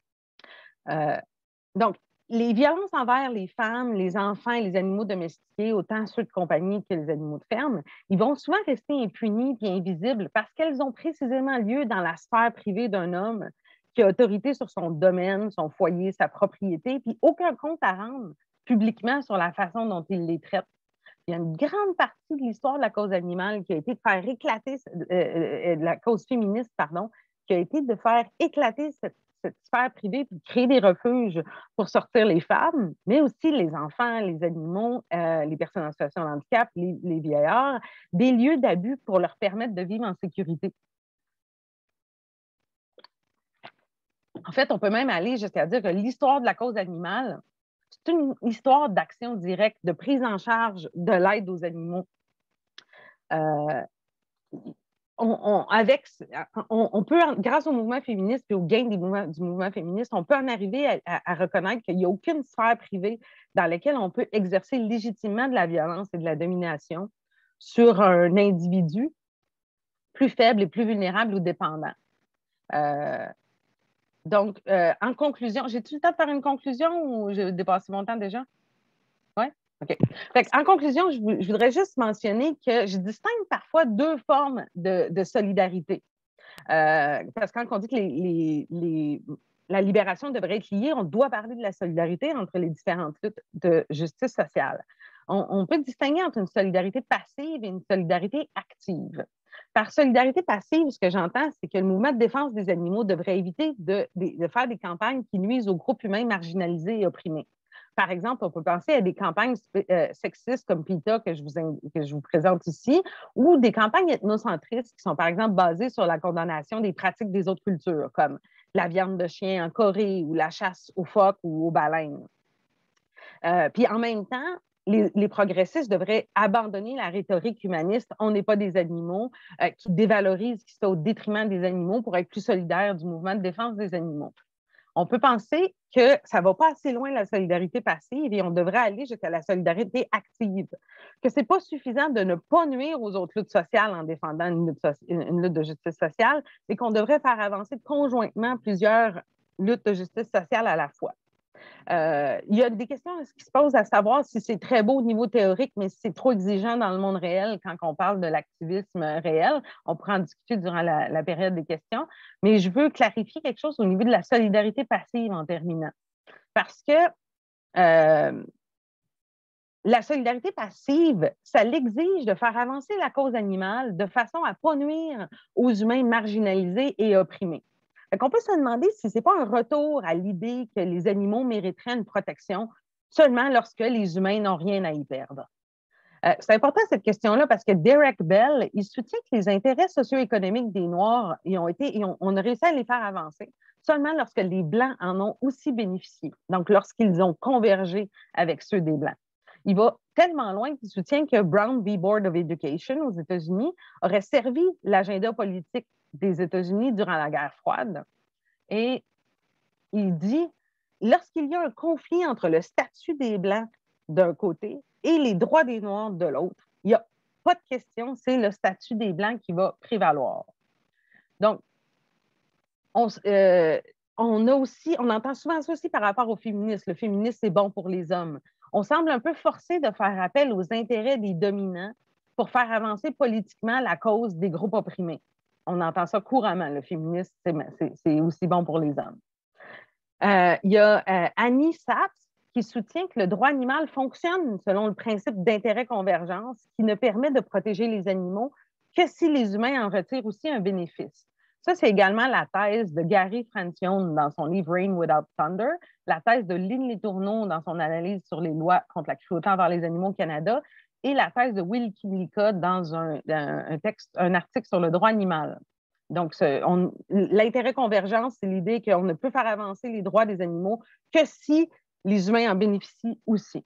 S1: Donc, les violences envers les femmes, les enfants et les animaux domestiqués, autant ceux de compagnie que les animaux de ferme, ils vont souvent rester impunis et invisibles parce qu'elles ont précisément lieu dans la sphère privée d'un homme qui a autorité sur son domaine, son foyer, sa propriété, puis aucun compte à rendre publiquement sur la façon dont il les traite. il y a une grande partie de l'histoire de la cause animale qui a été de faire éclater, de la cause féministe, pardon, qui a été de faire éclater cette sphère privée puis de créer des refuges pour sortir les femmes, mais aussi les enfants, les animaux, les personnes en situation de handicap, les vieillards, des lieux d'abus pour leur permettre de vivre en sécurité. En fait, on peut même aller jusqu'à dire que l'histoire de la cause animale, c'est une histoire d'action directe, de prise en charge de l'aide aux animaux. On peut, grâce au mouvement féministe et au gain du mouvement féministe, on peut en arriver à reconnaître qu'il n'y a aucune sphère privée dans laquelle on peut exercer légitimement de la violence et de la domination sur un individu plus faible et plus vulnérable ou dépendant. Donc, en conclusion, j'ai-tu le temps de faire une conclusion ou j'ai dépassé mon temps déjà? Oui? OK. En conclusion, je voudrais juste mentionner que je distingue parfois deux formes de solidarité. Parce que quand on dit que la libération devrait être liée, on doit parler de la solidarité entre les différentes luttes de justice sociale. On peut distinguer entre une solidarité passive et une solidarité active. Par solidarité passive, ce que j'entends, c'est que le mouvement de défense des animaux devrait éviter de faire des campagnes qui nuisent aux groupes humains marginalisés et opprimés. Par exemple, on peut penser à des campagnes sexistes comme PETA que je vous présente ici, ou des campagnes ethnocentristes qui sont, par exemple, basées sur la condamnation des pratiques des autres cultures, comme la viande de chien en Corée ou la chasse aux phoques ou aux baleines. Puis en même temps, les progressistes devraient abandonner la rhétorique humaniste « on n'est pas des animaux », qui dévalorise, qui se fait au détriment des animaux pour être plus solidaire du mouvement de défense des animaux. On peut penser que ça ne va pas assez loin la solidarité passive et on devrait aller jusqu'à la solidarité active, que ce n'est pas suffisant de ne pas nuire aux autres luttes sociales en défendant une lutte de justice sociale, mais qu'on devrait faire avancer conjointement plusieurs luttes de justice sociale à la fois. Il y a des questions qui se posent à savoir si c'est très beau au niveau théorique, mais si c'est trop exigeant dans le monde réel quand on parle de l'activisme réel. On pourra en discuter durant la période des questions. Mais je veux clarifier quelque chose au niveau de la solidarité passive en terminant. Parce que la solidarité passive, ça l'exige de faire avancer la cause animale de façon à ne pas nuire aux humains marginalisés et opprimés. On peut se demander si ce n'est pas un retour à l'idée que les animaux mériteraient une protection seulement lorsque les humains n'ont rien à y perdre. C'est important cette question-là parce que Derek Bell, il soutient que les intérêts socio-économiques des Noirs on a réussi à les faire avancer seulement lorsque les Blancs en ont aussi bénéficié, donc lorsqu'ils ont convergé avec ceux des Blancs. Il va tellement loin qu'il soutient que Brown v. Board of Education aux États-Unis aurait servi l'agenda politique des États-Unis durant la guerre froide. Et il dit, lorsqu'il y a un conflit entre le statut des Blancs d'un côté et les droits des Noirs de l'autre, il n'y a pas de question, c'est le statut des Blancs qui va prévaloir. Donc, on entend souvent ça aussi par rapport au féminisme. Le féminisme, c'est bon pour les hommes. On semble un peu forcé de faire appel aux intérêts des dominants pour faire avancer politiquement la cause des groupes opprimés. On entend ça couramment, le féminisme, c'est aussi bon pour les hommes. Il y a Annie Saps qui soutient que le droit animal fonctionne selon le principe d'intérêt-convergence qui ne permet de protéger les animaux que si les humains en retirent aussi un bénéfice. Ça, c'est également la thèse de Gary Francione dans son livre Rain Without Thunder, la thèse de Lynn Letourneau dans son analyse sur les lois contre la cruauté envers les animaux au Canada et la thèse de Will Killica dans un article sur le droit animal. Donc, l'intérêt convergence, c'est l'idée qu'on ne peut faire avancer les droits des animaux que si les humains en bénéficient aussi.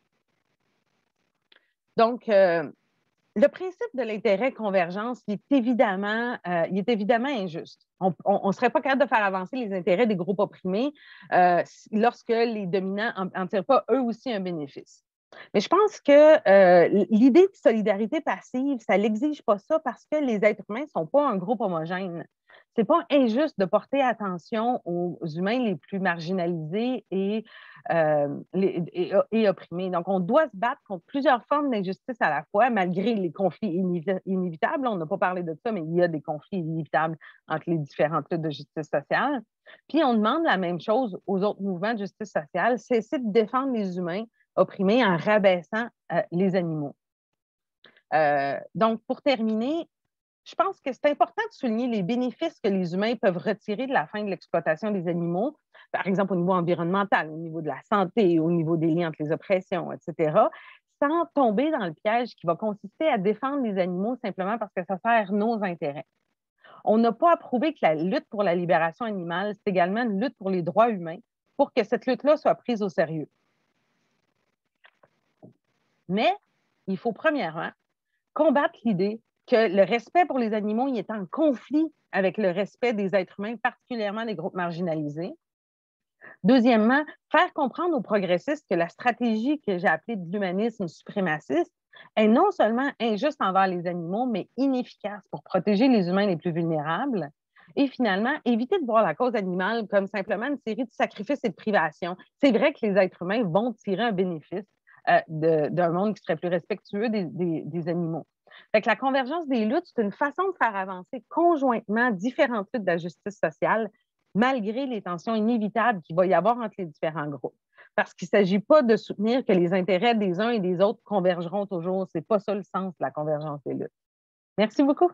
S1: Donc, le principe de l'intérêt convergence, il est évidemment injuste. On ne serait pas capable de faire avancer les intérêts des groupes opprimés lorsque les dominants n'en tirent pas eux aussi un bénéfice. Mais je pense que l'idée de solidarité passive, ça n'exige pas ça parce que les êtres humains ne sont pas un groupe homogène. Ce n'est pas injuste de porter attention aux humains les plus marginalisés et opprimés. Donc, on doit se battre contre plusieurs formes d'injustice à la fois, malgré les conflits inévitables. On n'a pas parlé de ça, mais il y a des conflits inévitables entre les différentes luttes de justice sociale. Puis, on demande la même chose aux autres mouvements de justice sociale, cesser de défendre les humains opprimés en rabaissant les animaux. Donc, pour terminer, je pense que c'est important de souligner les bénéfices que les humains peuvent retirer de la fin de l'exploitation des animaux, par exemple au niveau environnemental, au niveau de la santé, au niveau des liens entre les oppressions, etc., sans tomber dans le piège qui va consister à défendre les animaux simplement parce que ça sert nos intérêts. On n'a pas à prouver que la lutte pour la libération animale, c'est également une lutte pour les droits humains pour que cette lutte-là soit prise au sérieux. Mais il faut premièrement combattre l'idée que le respect pour les animaux y est en conflit avec le respect des êtres humains, particulièrement des groupes marginalisés. Deuxièmement, faire comprendre aux progressistes que la stratégie que j'ai appelée de l'humanisme suprémaciste est non seulement injuste envers les animaux, mais inefficace pour protéger les humains les plus vulnérables. Et finalement, éviter de voir la cause animale comme simplement une série de sacrifices et de privations. C'est vrai que les êtres humains vont tirer un bénéfice d'un monde qui serait plus respectueux des animaux. Fait que la convergence des luttes, c'est une façon de faire avancer conjointement différentes luttes de la justice sociale, malgré les tensions inévitables qu'il va y avoir entre les différents groupes. Parce qu'il ne s'agit pas de soutenir que les intérêts des uns et des autres convergeront toujours. Ce n'est pas ça le sens de la convergence des luttes. Merci beaucoup.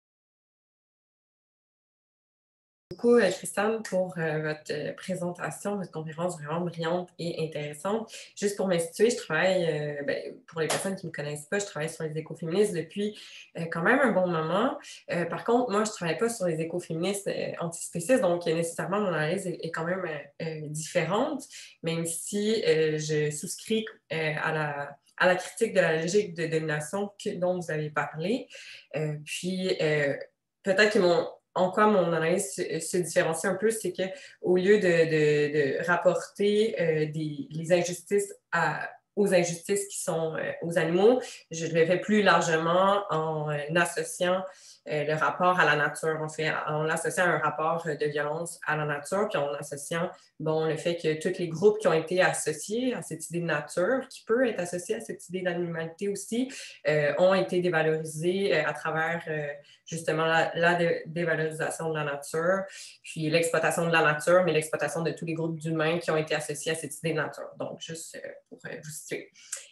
S2: Beaucoup, Christine, pour votre présentation, votre conférence vraiment brillante et intéressante. Juste pour me situer, je travaille, pour les personnes qui ne me connaissent pas, je travaille sur les écoféministes depuis quand même un bon moment. Par contre, moi, je ne travaille pas sur les écoféministes antispécistes, donc nécessairement, mon analyse est quand même différente, même si je souscris à la critique de la logique de domination dont vous avez parlé. Peut-être que en quoi mon analyse se différencie un peu, c'est qu'au lieu de rapporter les injustices aux injustices qui sont aux animaux, je le fais plus largement en associant le rapport à la nature, en l'associant à un rapport de violence à la nature, puis en associant le fait que tous les groupes qui ont été associés à cette idée de nature, qui peut être associée à cette idée d'animalité aussi, ont été dévalorisés à travers justement la dévalorisation de la nature, puis l'exploitation de la nature, mais l'exploitation de tous les groupes d'humains qui ont été associés à cette idée de nature. Donc, juste pour vous situer.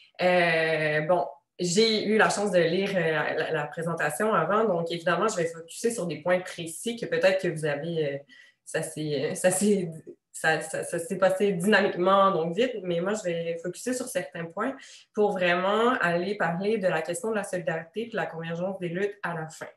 S2: J'ai eu la chance de lire la présentation avant, donc évidemment, je vais focuser sur des points précis que peut-être que vous avez... ça s'est passé dynamiquement, donc vite, mais moi, je vais focuser sur certains points pour vraiment aller parler de la question de la solidarité et de la convergence des luttes à la fin.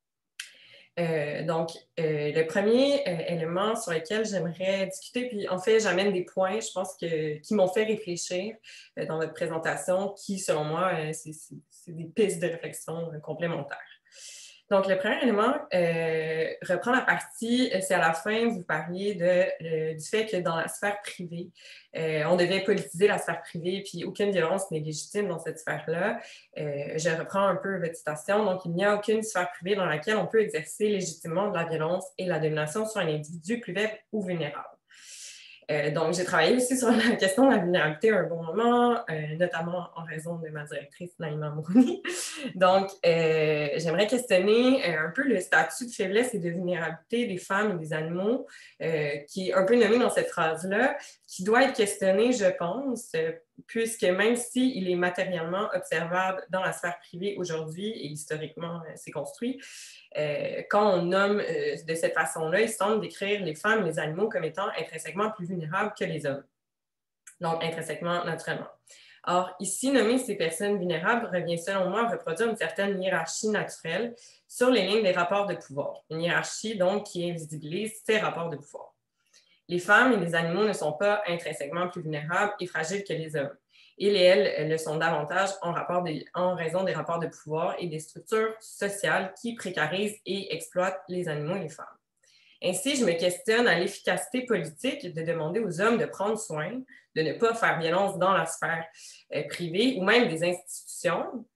S2: Le premier élément sur lequel j'aimerais discuter, puis en fait, j'amène des points, je pense, qui m'ont fait réfléchir dans votre présentation, qui, selon moi, c'est des pistes de réflexion complémentaires. Donc, le premier élément reprend la partie, c'est à la fin, vous parliez du fait que dans la sphère privée, on devait politiser la sphère privée, puis aucune violence n'est légitime dans cette sphère-là. Je reprends un peu votre citation. Donc, il n'y a aucune sphère privée dans laquelle on peut exercer légitimement de la violence et la domination sur un individu plus faible ou vulnérable. Donc, j'ai travaillé aussi sur la question de la vulnérabilité à un bon moment, notamment en raison de ma directrice, Naïma Mourouni. Donc, j'aimerais questionner un peu le statut de faiblesse et de vulnérabilité des femmes et des animaux, qui est un peu nommé dans cette phrase-là, qui doit être questionné, je pense, puisque même s'il est matériellement observable dans la sphère privée aujourd'hui et historiquement c'est construit, quand on nomme de cette façon-là, il semble décrire les femmes et les animaux comme étant intrinsèquement plus vulnérables que les hommes. Donc, intrinsèquement, naturellement. Or, ici, nommer ces personnes vulnérables revient, selon moi, à reproduire une certaine hiérarchie naturelle sur les lignes des rapports de pouvoir. Une hiérarchie, donc, qui invisibilise ces rapports de pouvoir. Les femmes et les animaux ne sont pas intrinsèquement plus vulnérables et fragiles que les hommes. Ils et elles le sont davantage en raison des rapports de pouvoir et des structures sociales qui précarisent et exploitent les animaux et les femmes. Ainsi, je me questionne à l'efficacité politique de demander aux hommes de prendre soin, de ne pas faire violence dans la sphère privée ou même des institutions,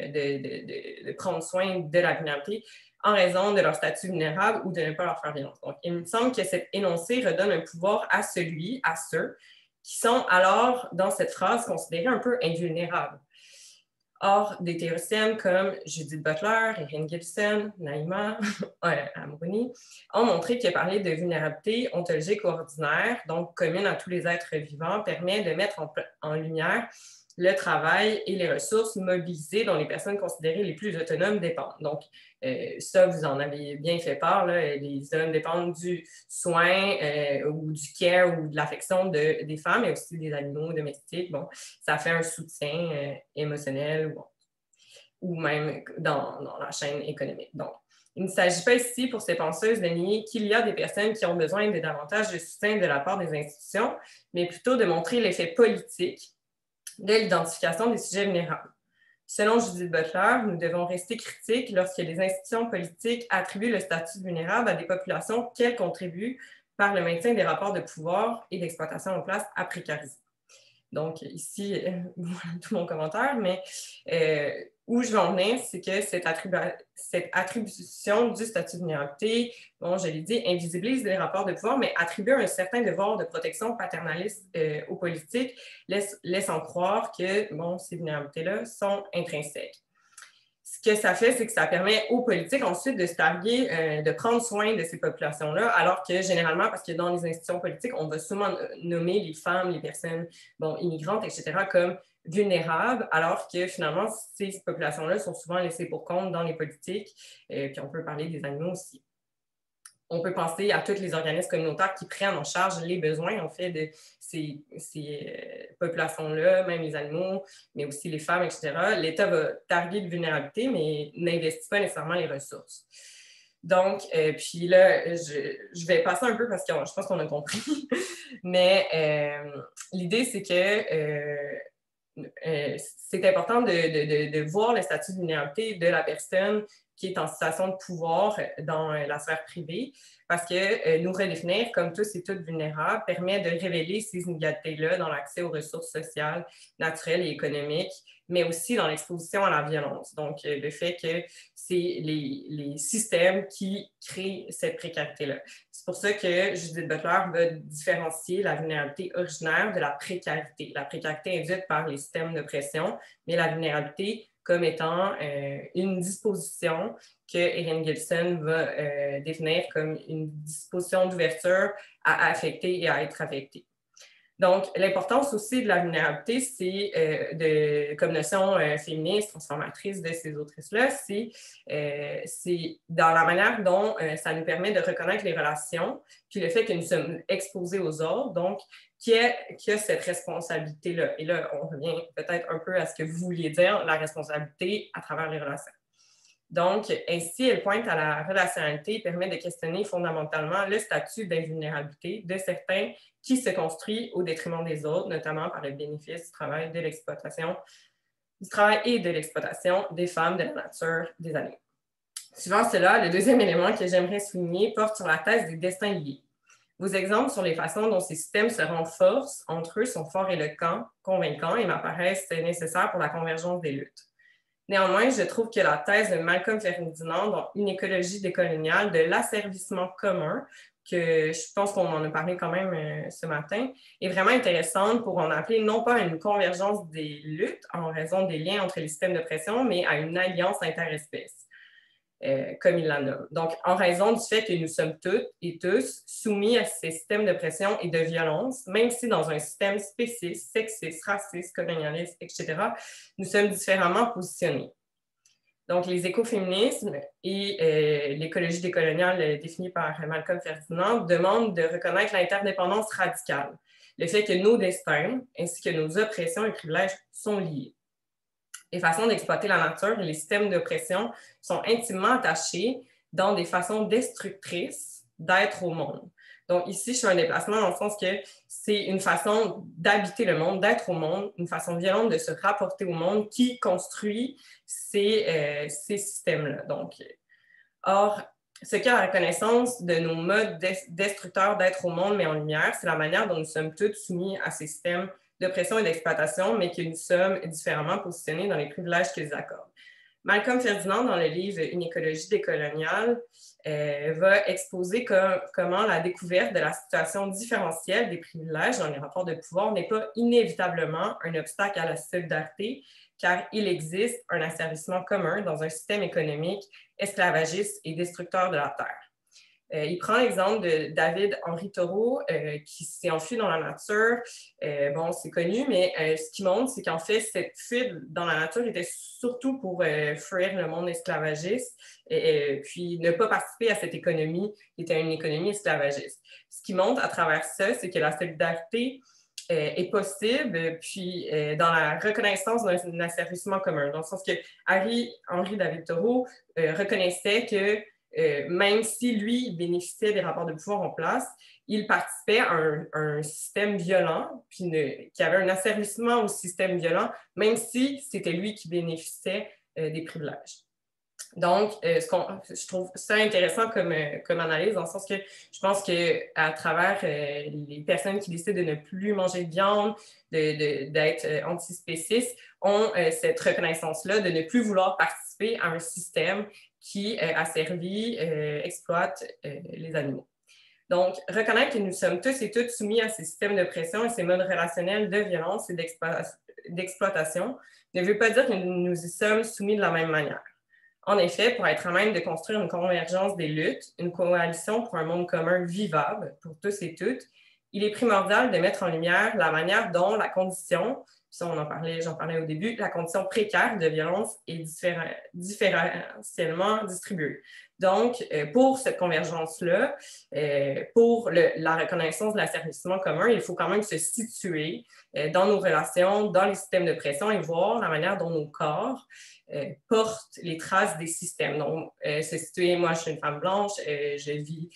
S2: de prendre soin de la vulnérabilité en raison de leur statut vulnérable ou de ne pas leur faire violence. Donc, il me semble que cet énoncé redonne un pouvoir à ceux qui sont alors, dans cette phrase, considérés un peu invulnérables. Or, des théoriciennes comme Judith Butler, Erin Gibson, Naïma Mourouni ont montré que parler de vulnérabilité ontologique ordinaire, donc commune à tous les êtres vivants, permet de mettre en lumière le travail et les ressources mobilisées dont les personnes considérées les plus autonomes dépendent. Donc, ça, vous en avez bien fait part, là, les hommes dépendent du soin ou du care ou de l'affection des femmes, mais aussi des animaux domestiques. Bon, ça fait un soutien émotionnel ou même dans la chaîne économique. Donc, il ne s'agit pas ici pour ces penseuses de nier qu'il y a des personnes qui ont besoin de davantage de soutien de la part des institutions, mais plutôt de montrer l'effet politique de l'identification des sujets vulnérables. Selon Judith Butler, nous devons rester critiques lorsque les institutions politiques attribuent le statut de vulnérable à des populations qu'elles contribuent par le maintien des rapports de pouvoir et d'exploitation en place à précariser. Donc, ici, voilà tout mon commentaire, mais où je veux en venir, c'est que cette attribution du statut de vulnérabilité, bon, je l'ai dit, invisibilise les rapports de pouvoir, mais attribue un certain devoir de protection paternaliste aux politiques, laissant croire que, bon, ces vulnérabilités-là sont intrinsèques. Ce que ça fait, c'est que ça permet aux politiques ensuite de se targuer, de prendre soin de ces populations-là, alors que généralement, parce que dans les institutions politiques, on va souvent nommer les femmes, les personnes immigrantes, etc., comme vulnérables, alors que finalement, ces populations-là sont souvent laissées pour compte dans les politiques, puis on peut parler des animaux aussi. On peut penser à tous les organismes communautaires qui prennent en charge les besoins, en fait, de ces populations-là, même les animaux, mais aussi les femmes, etc. L'État va targuer de vulnérabilité, mais n'investit pas nécessairement les ressources. Donc, puis là, je vais passer un peu parce que je pense qu'on a compris, mais l'idée, c'est que c'est important de voir le statut de vulnérabilité de la personne qui est en situation de pouvoir dans la sphère privée, parce que nous redéfinir comme tous et toutes vulnérables permet de révéler ces inégalités-là dans l'accès aux ressources sociales, naturelles et économiques, mais aussi dans l'exposition à la violence. Donc, le fait que c'est les systèmes qui créent cette précarité-là. C'est pour ça que Judith Butler va différencier la vulnérabilité originaire de la précarité. La précarité induite par les systèmes d'oppression, mais la vulnérabilité comme étant une disposition que Erin Gilson va définir comme une disposition d'ouverture à affecter et à être affectée. Donc, l'importance aussi de la vulnérabilité, c'est comme notion féministe, transformatrice de ces autrices-là, c'est dans la manière dont ça nous permet de reconnaître les relations, puis le fait que nous sommes exposés aux autres, donc qui a cette responsabilité-là. Et là, on revient peut-être un peu à ce que vous vouliez dire, la responsabilité à travers les relations. Donc, ainsi, elle pointe à la relationnalité et permet de questionner fondamentalement le statut d'invulnérabilité de certains qui se construit au détriment des autres, notamment par le bénéfice du travail, de l'exploitation, du travail et de l'exploitation des femmes, de la nature, des animaux. Suivant cela, le deuxième élément que j'aimerais souligner porte sur la thèse des destins liés. Vos exemples sur les façons dont ces systèmes se renforcent entre eux sont forts éloquents, convaincants et m'apparaissent nécessaires pour la convergence des luttes. Néanmoins, je trouve que la thèse de Malcolm Ferdinand dans Une écologie décoloniale de l'asservissement commun, que je pense qu'on en a parlé quand même ce matin, est vraiment intéressante pour en appeler non pas à une convergence des luttes en raison des liens entre les systèmes d'oppression, mais à une alliance interespèces. Comme il la nomme. Donc, en raison du fait que nous sommes toutes et tous soumis à ces systèmes d'oppression et de violence, même si dans un système spéciste, sexiste, raciste, colonialiste, etc., nous sommes différemment positionnés. Donc, les écoféminismes et l'écologie décoloniale définie par Malcolm Ferdinand demandent de reconnaître l'interdépendance radicale, le fait que nos destins ainsi que nos oppressions et privilèges sont liés. Les façons d'exploiter la nature et les systèmes d'oppression sont intimement attachés dans des façons destructrices d'être au monde. Donc ici, je fais un déplacement dans le sens que c'est une façon d'habiter le monde, d'être au monde, une façon violente de se rapporter au monde qui construit ces systèmes-là. Donc, or, ce qu'est la reconnaissance de nos modes destructeurs d'être au monde, mais en lumière, c'est la manière dont nous sommes tous soumis à ces systèmes d'oppression et d'exploitation, mais que nous sommes différemment positionnés dans les privilèges qu'ils accordent. Malcolm Ferdinand, dans le livre Une écologie décoloniale, va exposer comment la découverte de la situation différentielle des privilèges dans les rapports de pouvoir n'est pas inévitablement un obstacle à la solidarité, car il existe un asservissement commun dans un système économique esclavagiste et destructeur de la terre. Il prend l'exemple de David Henry Thoreau qui s'est enfui dans la nature. Bon, c'est connu, mais ce qu'il montre, c'est qu'en fait, cette fuite dans la nature était surtout pour fuir le monde esclavagiste puis ne pas participer à cette économie qui était une économie esclavagiste. Ce qu'il montre à travers ça, c'est que la solidarité est possible, puis dans la reconnaissance d'un asservissement commun, dans le sens que Henry David Thoreau reconnaissait que même si lui bénéficiait des rapports de pouvoir en place, il participait à un système violent, puis qui avait un asservissement au système violent, même si c'était lui qui bénéficiait des privilèges. Donc, je trouve ça intéressant comme analyse, dans le sens que je pense qu'à travers les personnes qui décident de ne plus manger de viande, d'être antispécistes, ont cette reconnaissance-là de ne plus vouloir participer à un système qui asservit, exploite les animaux. Donc, reconnaître que nous sommes tous et toutes soumis à ces systèmes de pression et ces modes relationnels de violence et d'exploitation ne veut pas dire que nous y sommes soumis de la même manière. En effet, pour être à même de construire une convergence des luttes, une coalition pour un monde commun vivable pour tous et toutes, il est primordial de mettre en lumière la manière dont la condition, ça j'en parlais au début, la condition précaire de violence est différentiellement distribuée. Donc, pour cette convergence-là, pour la reconnaissance de l'asservissement commun, il faut quand même se situer dans nos relations, dans les systèmes de pression et voir la manière dont nos corps portent les traces des systèmes. Donc, se situer, moi, je suis une femme blanche, je vis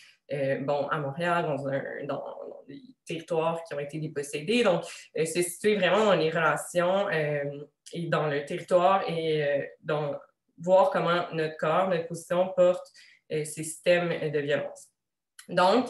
S2: à Montréal, dans des territoires qui ont été dépossédés. Donc, se situer vraiment dans les relations et dans le territoire et voir comment notre corps, notre position porte ces systèmes de violence. Donc,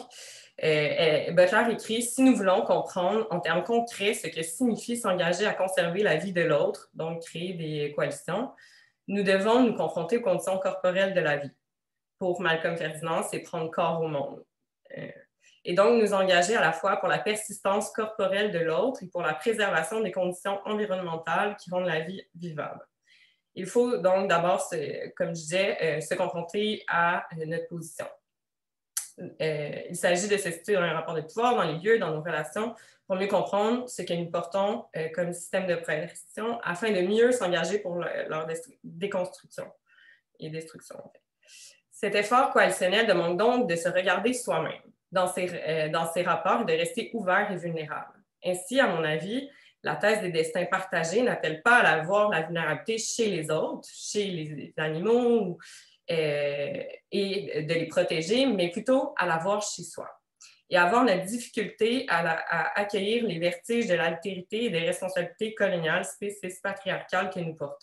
S2: Butler écrit « Si nous voulons comprendre en termes concrets ce que signifie s'engager à conserver la vie de l'autre, donc créer des coalitions, nous devons nous confronter aux conditions corporelles de la vie. Pour Malcolm Ferdinand, c'est prendre corps au monde. Et donc, nous engager à la fois pour la persistance corporelle de l'autre et pour la préservation des conditions environnementales qui rendent la vie vivable. Il faut donc d'abord, comme je disais, se confronter à notre position. Il s'agit de se situer dans un rapport de pouvoir, dans les lieux, dans nos relations, pour mieux comprendre ce que nous portons comme système de pression afin de mieux s'engager pour leur déconstruction et destruction. En fait. Cet effort coalitionnel demande donc de se regarder soi-même dans ses rapports et de rester ouvert et vulnérable. Ainsi, à mon avis, la thèse des destins partagés n'appelle pas à voir la vulnérabilité chez les autres, chez les animaux, et de les protéger, mais plutôt à la voir chez soi. Et avoir la difficulté à accueillir les vertiges de l'altérité et des responsabilités coloniales, spécistes, patriarcales que nous portons.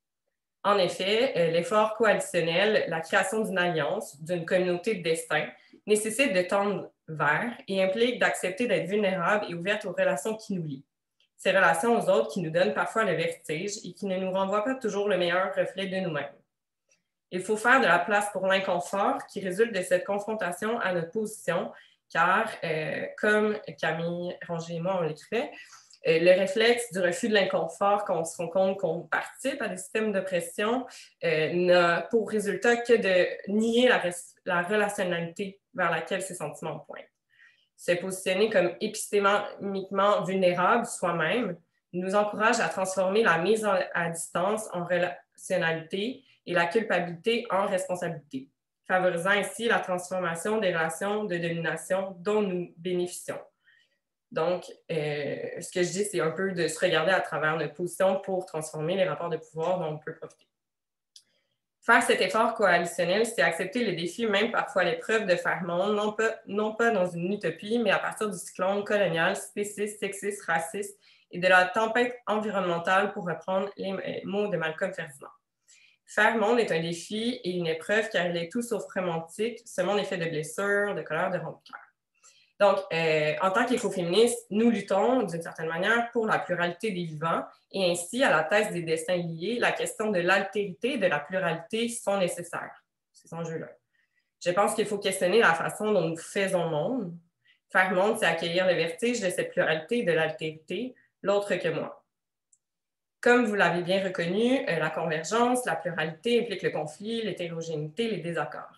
S2: En effet, l'effort coalitionnel, la création d'une alliance, d'une communauté de destin, nécessite de tendre vers et implique d'accepter d'être vulnérable et ouverte aux relations qui nous lient. Ces relations aux autres qui nous donnent parfois le vertige et qui ne nous renvoient pas toujours le meilleur reflet de nous-mêmes. Il faut faire de la place pour l'inconfort qui résulte de cette confrontation à notre position, car, comme Camille Rongier et moi, on l'écrivait, le réflexe du refus de l'inconfort quand on se rend compte qu'on participe à des systèmes de pression n'a pour résultat que de nier la relationnalité vers laquelle ces sentiments pointent. Se positionner comme épistémiquement vulnérable soi-même nous encourage à transformer la mise à distance en relationnalité et la culpabilité en responsabilité, favorisant ainsi la transformation des relations de domination dont nous bénéficions. Donc, ce que je dis, c'est un peu de se regarder à travers notre position pour transformer les rapports de pouvoir dont on peut profiter. Faire cet effort coalitionnel, c'est accepter le défi, même parfois l'épreuve de faire monde, non pas dans une utopie, mais à partir du cyclone colonial, spéciste, sexiste, raciste et de la tempête environnementale, pour reprendre les mots de Malcolm Ferdinand. Faire monde est un défi et une épreuve car il est tout sauf romantique. Ce monde est fait de blessures, de colère, de rancœur. Donc, en tant qu'écoféministes, nous luttons d'une certaine manière pour la pluralité des vivants et ainsi, à la thèse des destins liés, la question de l'altérité et de la pluralité sont nécessaires, ces enjeux-là. Je pense qu'il faut questionner la façon dont nous faisons monde. Faire monde, c'est accueillir le vertige de cette pluralité et de l'altérité, l'autre que moi. Comme vous l'avez bien reconnu, la convergence, la pluralité implique le conflit, l'hétérogénéité, les désaccords.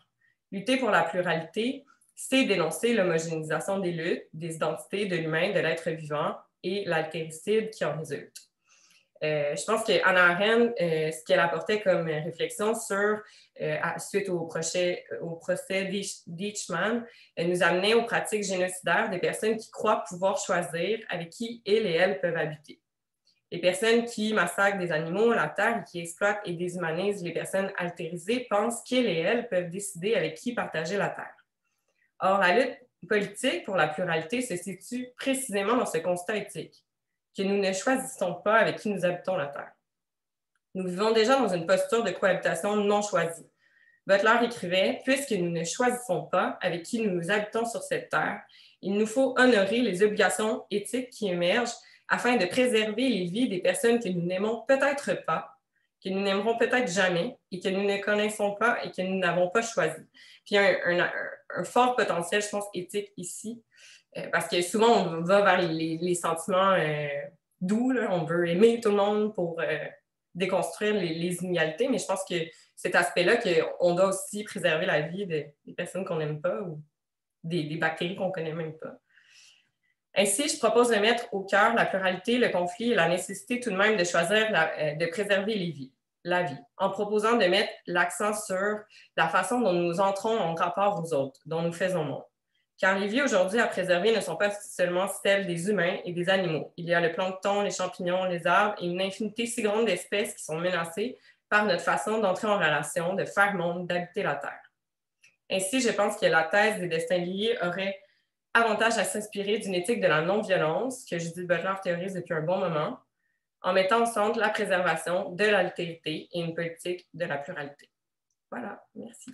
S2: Lutter pour la pluralité, c'est dénoncer l'homogénéisation des luttes, des identités de l'humain, de l'être vivant et l'altéricide qui en résulte. Je pense qu'Hannah Arendt, ce qu'elle apportait comme réflexion suite au procès d'Eichmann, elle nous amenait aux pratiques génocidaires des personnes qui croient pouvoir choisir avec qui ils et elles peuvent habiter. Les personnes qui massacrent des animaux, la terre, et qui exploitent et déshumanisent les personnes altérisées pensent qu'ils et elles peuvent décider avec qui partager la terre. Or, la lutte politique pour la pluralité se situe précisément dans ce constat éthique, que nous ne choisissons pas avec qui nous habitons la terre. Nous vivons déjà dans une posture de cohabitation non choisie. Butler écrivait « Puisque nous ne choisissons pas avec qui nous habitons sur cette terre, il nous faut honorer les obligations éthiques qui émergent afin de préserver les vies des personnes que nous n'aimons peut-être pas, que nous n'aimerons peut-être jamais et que nous ne connaissons pas et que nous n'avons pas choisi. » Puis il y a un fort potentiel, je pense, éthique ici, parce que souvent, on va vers les sentiments doux, là. On veut aimer tout le monde pour déconstruire les inégalités, mais je pense que cet aspect-là, qu'on doit aussi préserver la vie des personnes qu'on n'aime pas ou des bactéries qu'on ne connaît même pas. Ainsi, je propose de mettre au cœur la pluralité, le conflit et la nécessité tout de même de choisir de préserver la vie, en proposant de mettre l'accent sur la façon dont nous entrons en rapport aux autres, dont nous faisons monde. Car les vies aujourd'hui à préserver ne sont pas seulement celles des humains et des animaux. Il y a le plancton, les champignons, les arbres et une infinité si grande d'espèces qui sont menacées par notre façon d'entrer en relation, de faire monde, d'habiter la Terre. Ainsi, je pense que la thèse des destins liés aurait avantage à s'inspirer d'une éthique de la non-violence que Judith Butler théorise depuis un bon moment, en mettant au centre la préservation de l'altérité et une politique de la pluralité. Voilà, merci.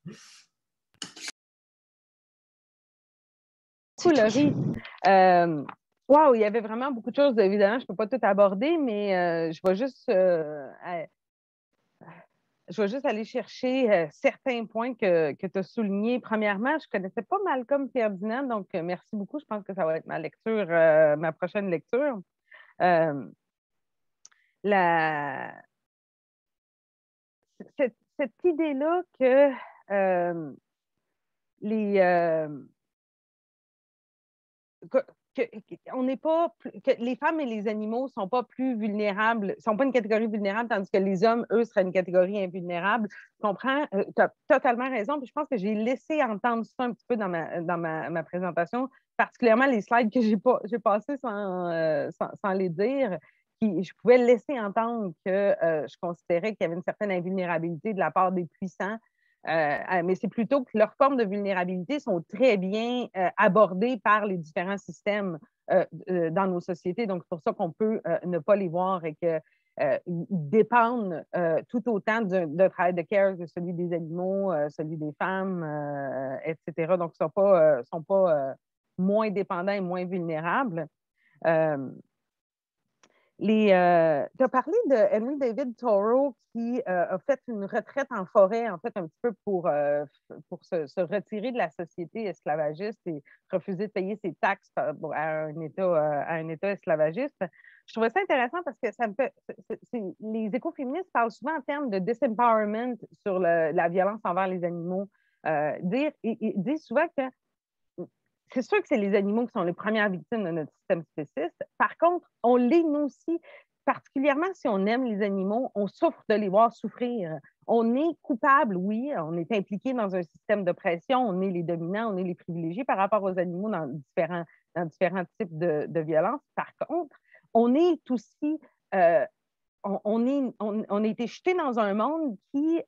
S1: Merci, Laurie. Wow, il y avait vraiment beaucoup de choses. Évidemment, je ne peux pas tout aborder, mais je vais juste aller chercher certains points que tu as soulignés. Premièrement, je ne connaissais pas Malcolm Ferdinand, donc merci beaucoup. Je pense que ça va être ma lecture, ma prochaine lecture. Cette idée-là que que les femmes et les animaux ne sont pas plus vulnérables, ne sont pas une catégorie vulnérable, tandis que les hommes, eux, seraient une catégorie invulnérable. Je comprends, tu as totalement raison, puis je pense que j'ai laissé entendre ça un petit peu dans ma présentation, particulièrement les slides que j'ai passés sans les dire. Je pouvais laisser entendre que je considérais qu'il y avait une certaine invulnérabilité de la part des puissants. Mais c'est plutôt que leurs formes de vulnérabilité sont très bien abordées par les différents systèmes dans nos sociétés. Donc, c'est pour ça qu'on peut ne pas les voir et qu'ils dépendent tout autant d'un travail de care que celui des animaux, celui des femmes, etc. Donc, ils ne sont pas moins dépendants et moins vulnérables. Tu as parlé de Henry David Thoreau qui a fait une retraite en forêt, en fait, un petit peu pour se retirer de la société esclavagiste et refuser de payer ses taxes à un État esclavagiste. Je trouvais ça intéressant parce que ça me fait. Les écoféministes parlent souvent en termes de disempowerment sur la violence envers les animaux. Ils disent souvent que c'est sûr que c'est les animaux qui sont les premières victimes de notre système spéciste. Par contre, on l'est nous aussi, particulièrement si on aime les animaux, on souffre de les voir souffrir. On est coupable, oui, on est impliqué dans un système de pression, on est les dominants, on est les privilégiés par rapport aux animaux dans différents types de violences. Par contre, on est aussi, on a été jeté dans un monde qui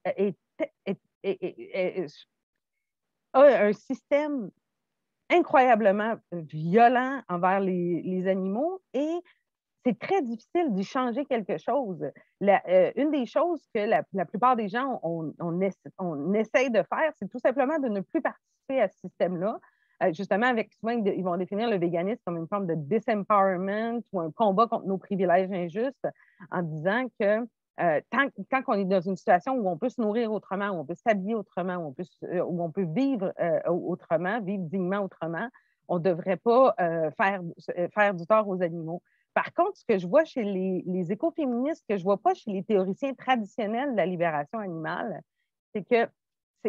S1: a un système incroyablement violent envers les animaux et c'est très difficile d'y changer quelque chose. Une des choses que la plupart des gens on essaye de faire, c'est tout simplement de ne plus participer à ce système-là. Justement, souvent, ils vont définir le véganisme comme une forme de disempowerment ou un combat contre nos privilèges injustes en disant que quand on est dans une situation où on peut se nourrir autrement, où on peut s'habiller autrement, où on peut vivre autrement, vivre dignement autrement, on ne devrait pas faire du tort aux animaux. Par contre, ce que je vois chez les écoféministes, que je ne vois pas chez les théoriciens traditionnels de la libération animale, c'est que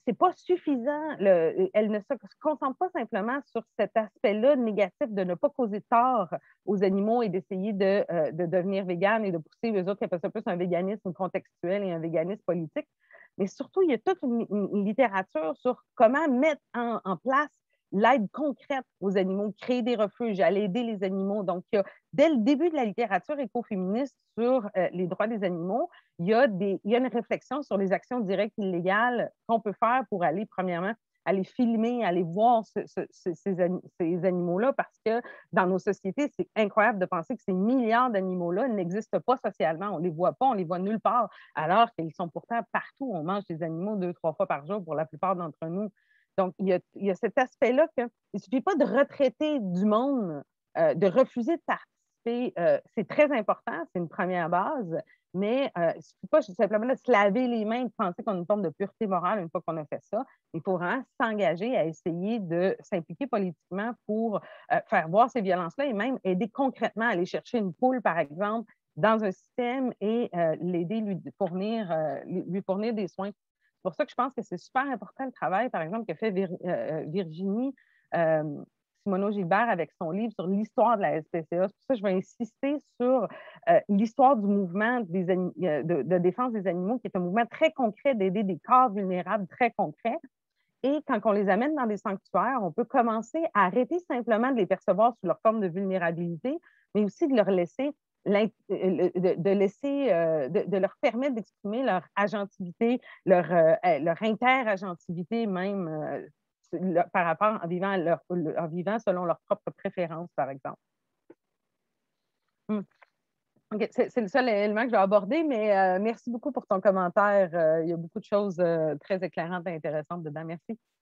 S1: c'est pas suffisant. Elle ne se concentre pas simplement sur cet aspect-là négatif de ne pas causer tort aux animaux et d'essayer de devenir végane et de pousser les autres qui appellent ça plus un véganisme contextuel et un véganisme politique. Mais surtout, il y a toute une littérature sur comment mettre en place l'aide concrète aux animaux, créer des refuges, aller aider les animaux. Donc, dès le début de la littérature écoféministe sur les droits des animaux, il y a une réflexion sur les actions directes illégales qu'on peut faire pour aller, premièrement, aller filmer, aller voir ces animaux-là, parce que dans nos sociétés, c'est incroyable de penser que ces milliards d'animaux-là n'existent pas socialement. On ne les voit pas, on ne les voit nulle part, alors qu'ils sont pourtant partout. On mange des animaux 2, 3 fois par jour pour la plupart d'entre nous. Donc, il y a cet aspect-là qu'il ne suffit pas de retraiter du monde, de refuser de participer. C'est très important, c'est une première base, mais il ne suffit pas simplement de se laver les mains, de penser qu'on a une forme de pureté morale une fois qu'on a fait ça. Il faut vraiment s'engager à essayer de s'impliquer politiquement pour faire voir ces violences-là et même aider concrètement à aller chercher une poule, par exemple, dans un système et l'aider, lui fournir des soins. C'est pour ça que je pense que c'est super important le travail, par exemple, que fait Virginie Simoneau-Gilbert avec son livre sur l'histoire de la SPCA. C'est pour ça que je vais insister sur l'histoire du mouvement de défense des animaux, qui est un mouvement très concret d'aider des corps vulnérables très concrets. Et quand on les amène dans des sanctuaires, on peut commencer à arrêter simplement de les percevoir sous leur forme de vulnérabilité, mais aussi de leur laisser de leur permettre d'exprimer leur agentivité, leur interagentivité même par rapport en vivant selon leurs propres préférences, par exemple. Okay. C'est le seul élément que je vais aborder, mais merci beaucoup pour ton commentaire. Il y a beaucoup de choses très éclairantes et intéressantes dedans. Merci.